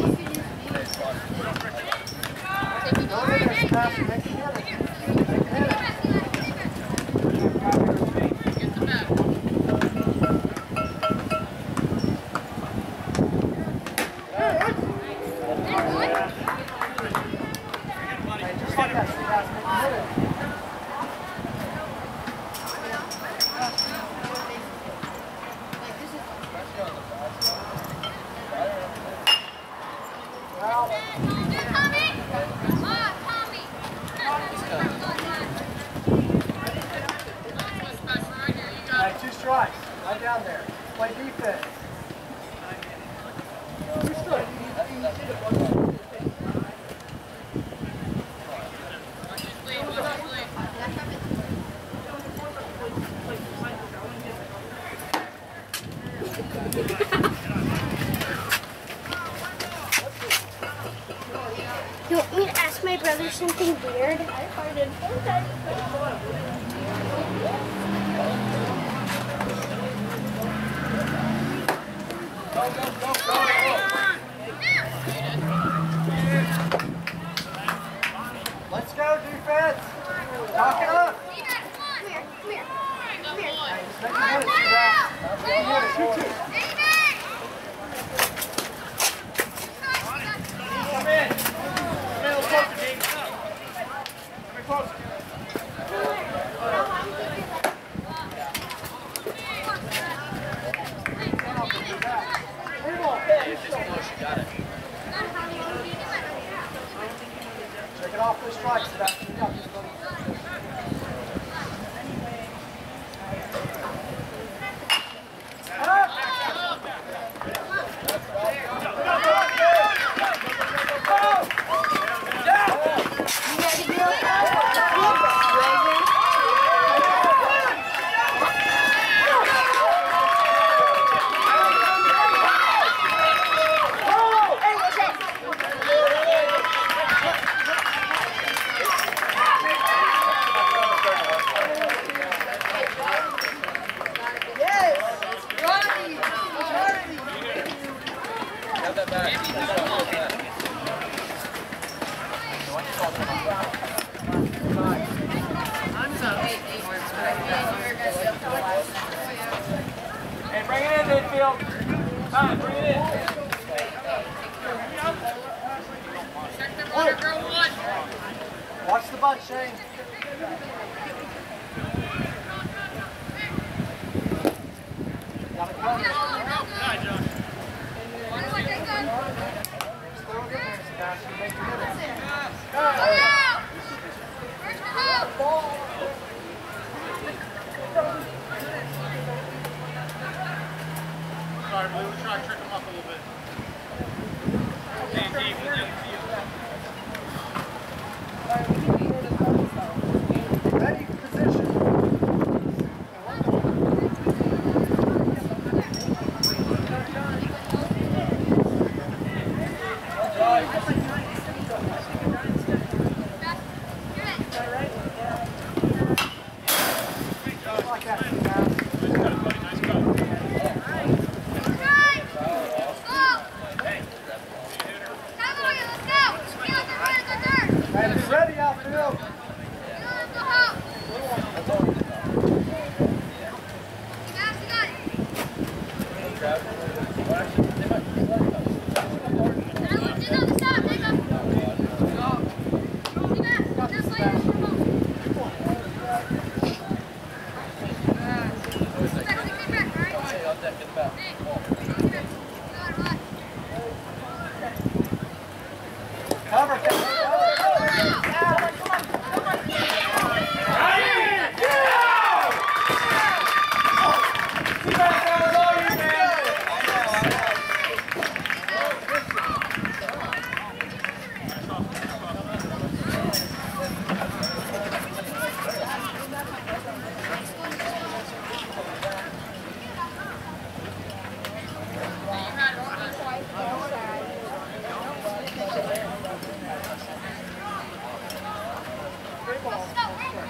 Go in there, Sebastian. Make it hit it. Make it hit it.
Get the back.
Hey, just like that, Sebastian. Make it hit it. Hey, 2 strikes. Right down there. Play defense.
You want me to ask my brother something weird? I farted.
Let's go, defense. Talk it up.
Come here. Come here.
Hey, just make it hit it, Sebastian. Make it hit it. 2-2.
Come in. Come in a little closer, Dean. Come in closer.
Check it off the strike, Sebastian. You got this, buddy.
Hey, bring it in, midfield. Time, bring it in.
Check the water, girl one.
Watch the butt, Shane. Got it covered. Just throw it in there, Sebastian. Make it hit it.
Sorry, Blue. We're trying to trick them up a little bit. Deep, deep,
Ready, position. Like that, Sebastian. Hey, it's ready outfield. Cover,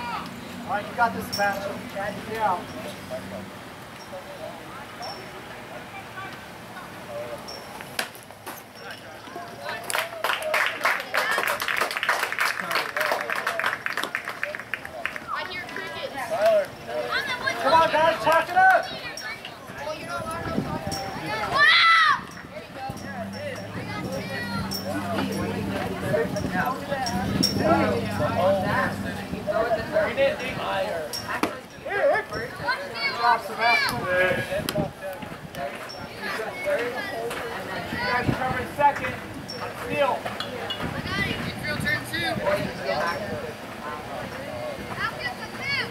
All right, you got this, Sebastian. Can't get out. guys are covering second. Steal.
Infield turn 2. Outfield for 2.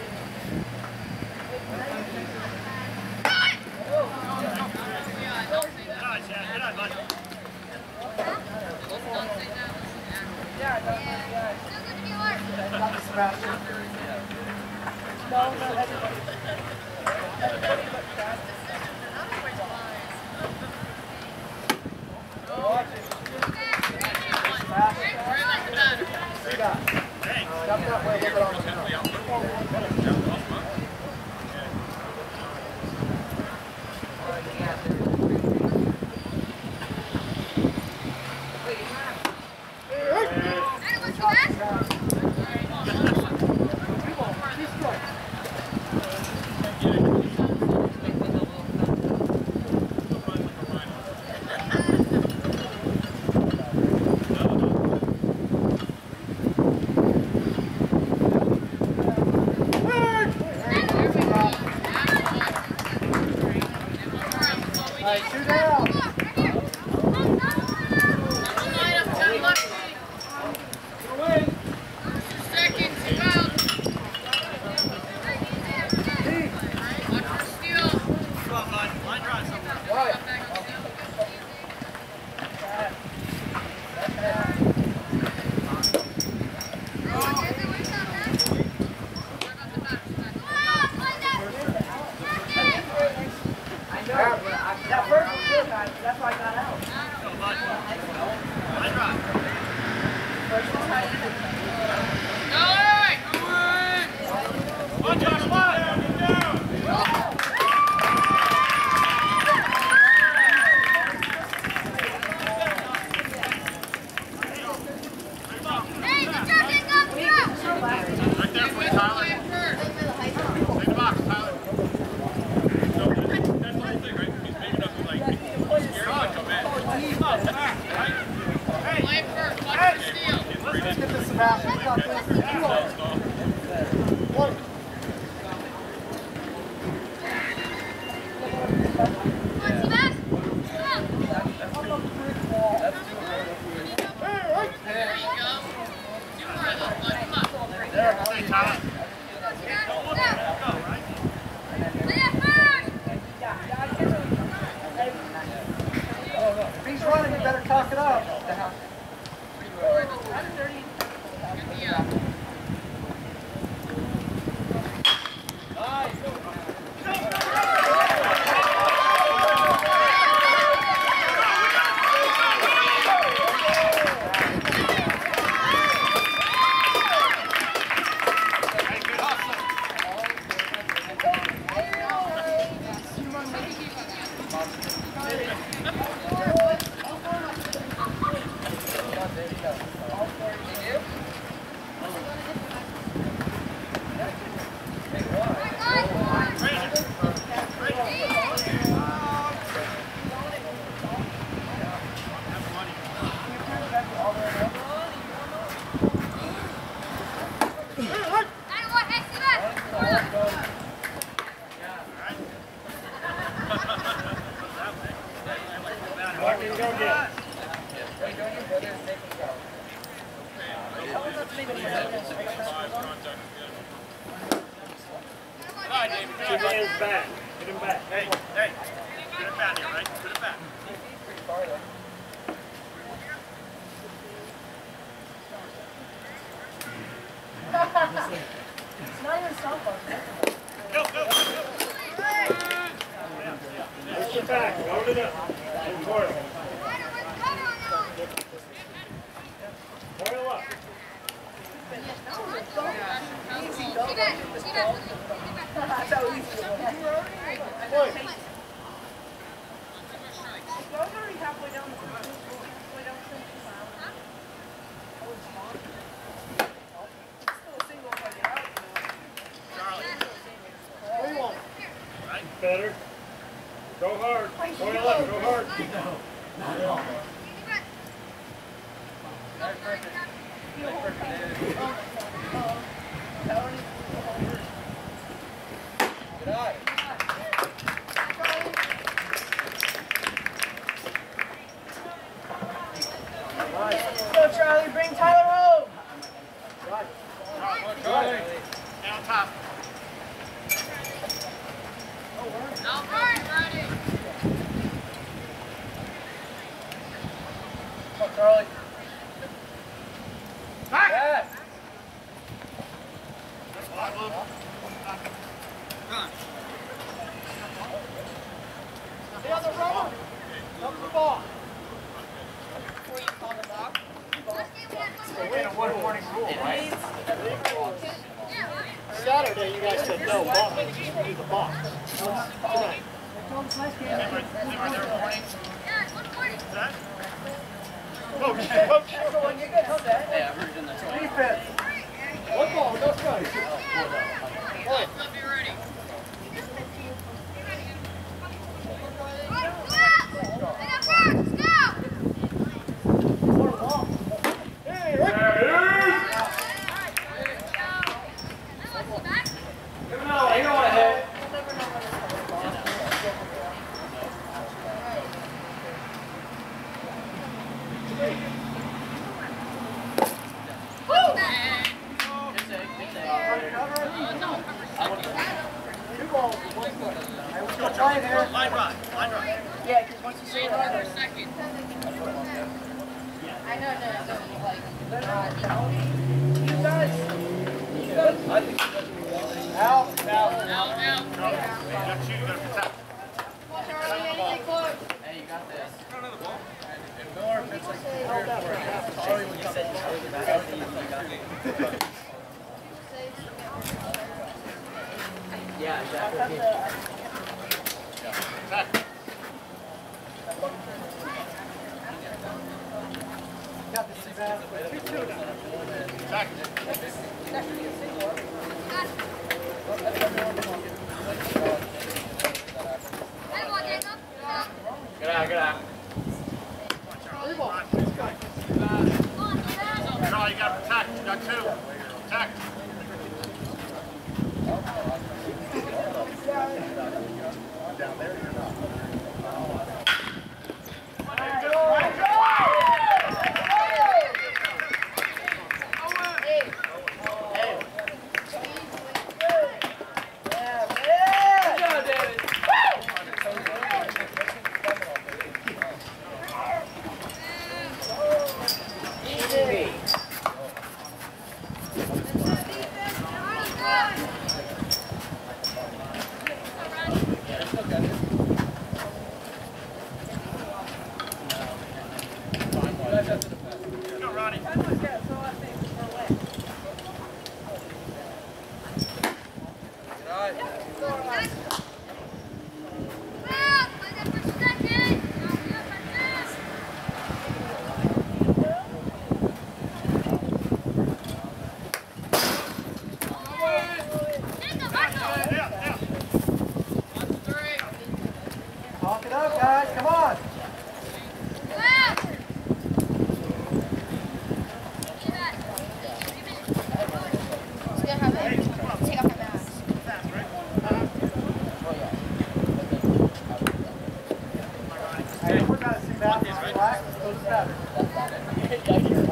Better. Go hard. Go left. Go hard.
Good eye. Stay on the rubber. Come to the ball.
Before you call the ball.
We're in a one warning rule, right?
Saturday, you guys said no box. Do the box. Tonight. Coach.
Hey, I've heard in the
Defense. One ball, no strikes.
Line right.
Yeah, because once you see it,
I know, like, they're not, you guys,
I think out.
hey, you got this. Yeah, exactly.
Got this is out. 2-2
Get out.
No, you got to protect. You got two. Protect. Down there, you're not.
Talk it up, guys. Come on. Hey, we're going to see that. Relax. Let's go to Saturday.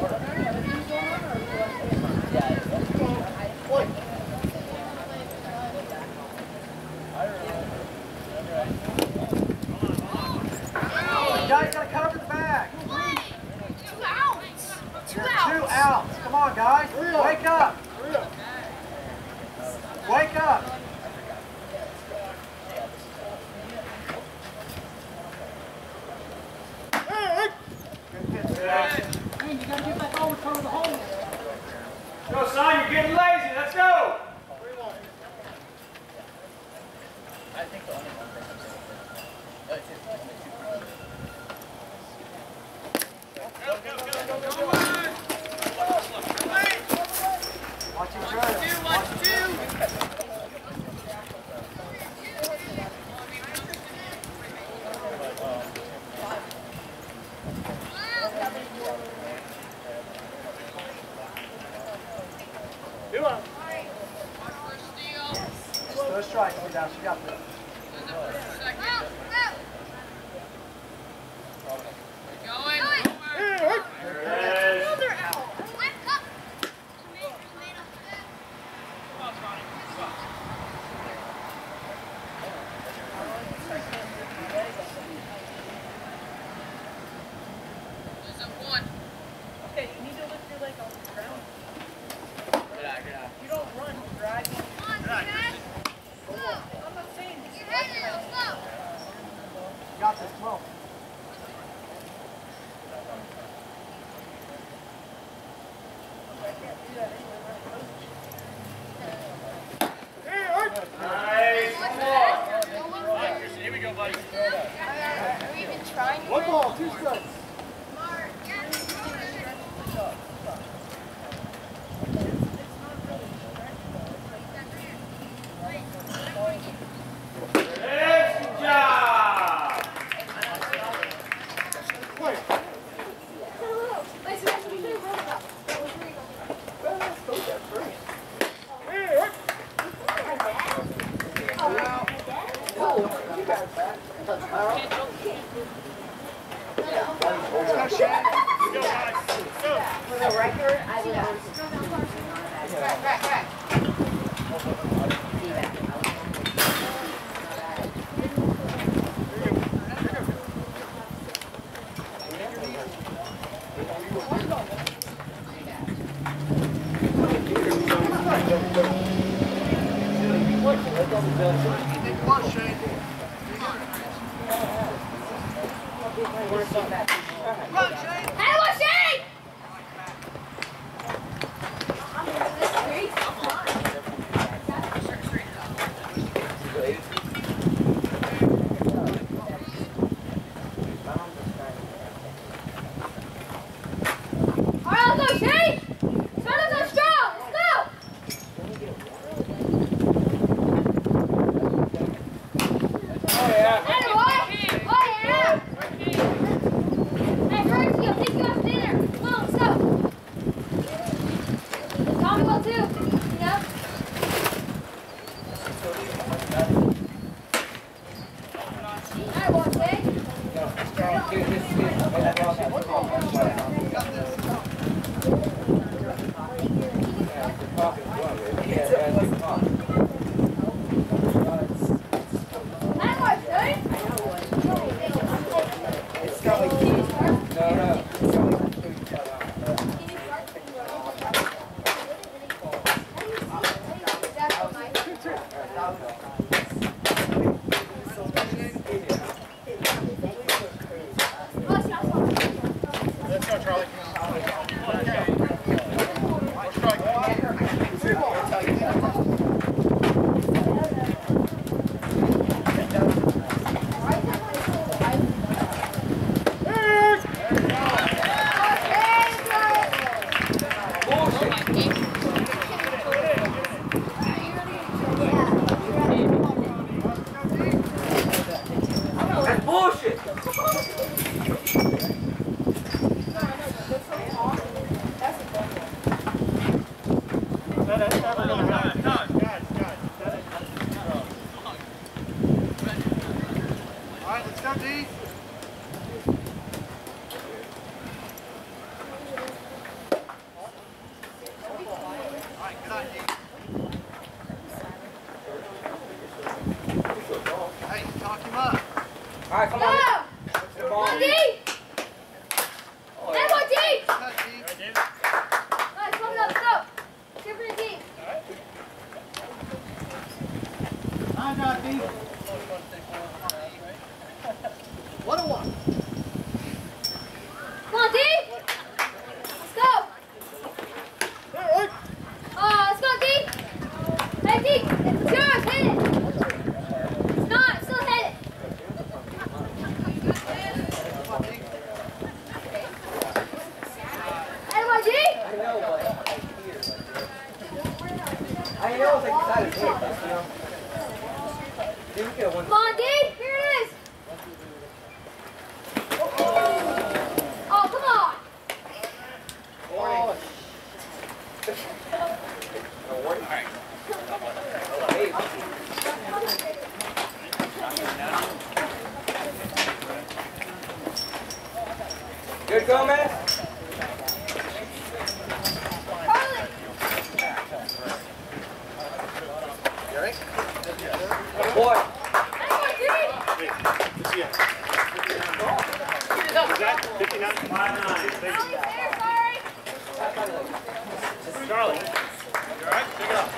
You guys got to cover the bag.
2 outs. 2 outs.
2 outs. Come on, guys. Wake up. Wake up. Good pitch, guys.
Man, you gotta get back over to the hole. Go, son, you're getting lazy. Let's go.
I think the only one person
Watch each other. Watch no strikes. Now she got this.
Okay, you need to lift your leg off the ground.
Get out.
You don't run, drag. I'm not saying
got this. Come on.
Nice.
Here we go, buddy.
Are we even trying?
One ball, 2 strikes.
Yes, good job.
For the record, I would
Good go, man. Boy.
Charlie, you all right? Pick it up.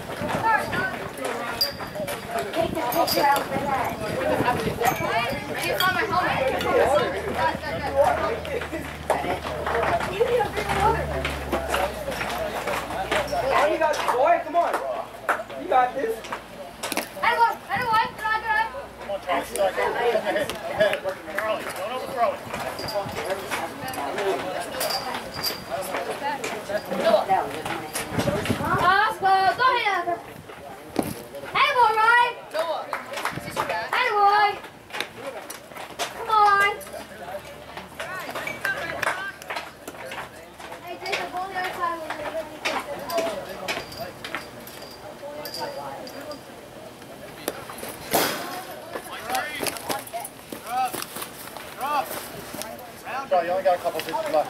Take the picture out for that.
Charlie, don't overthrow it.
Oswald, go ahead. Hey, boy, Ryan. Hey, boy. Come on. Hey, Jacob, go on the other side.
Charlie, you only got a couple pitches left.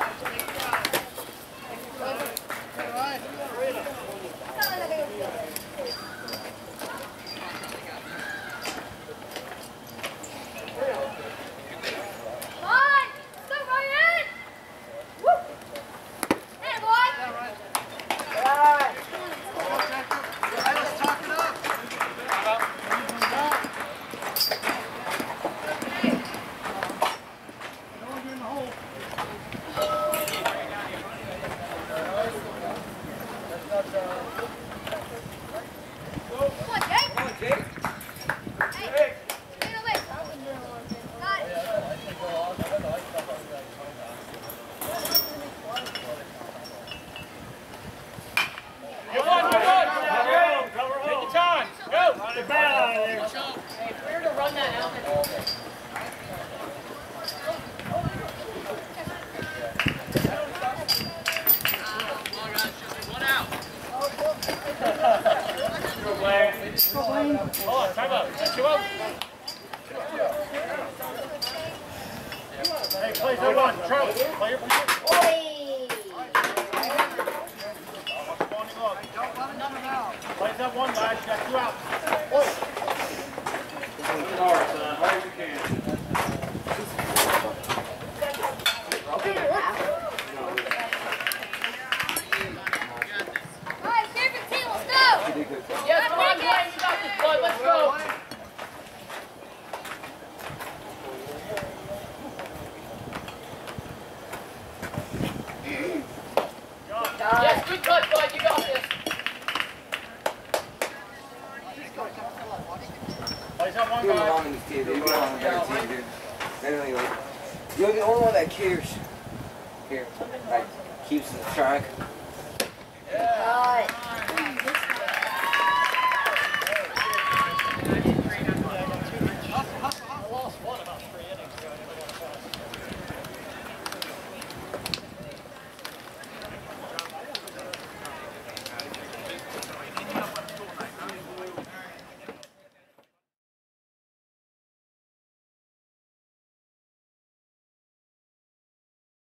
Hold on, time out. 2 out.
Hey, play that one. Charlie, play your position. Play that one, guys. You got 2 outs.
It's hard, son. Hard as you can.
Alright, favorite team, let's go!
Yes, come on, Dwayne, you got this, boy. Let's go. Yes, good cut, bud. You got this.
Play that one,
You belong
guys.
in this team, dude. You belong in their team, dude. Literally, like, you're the only one that cares. Here, like, keeps the track.
Cut.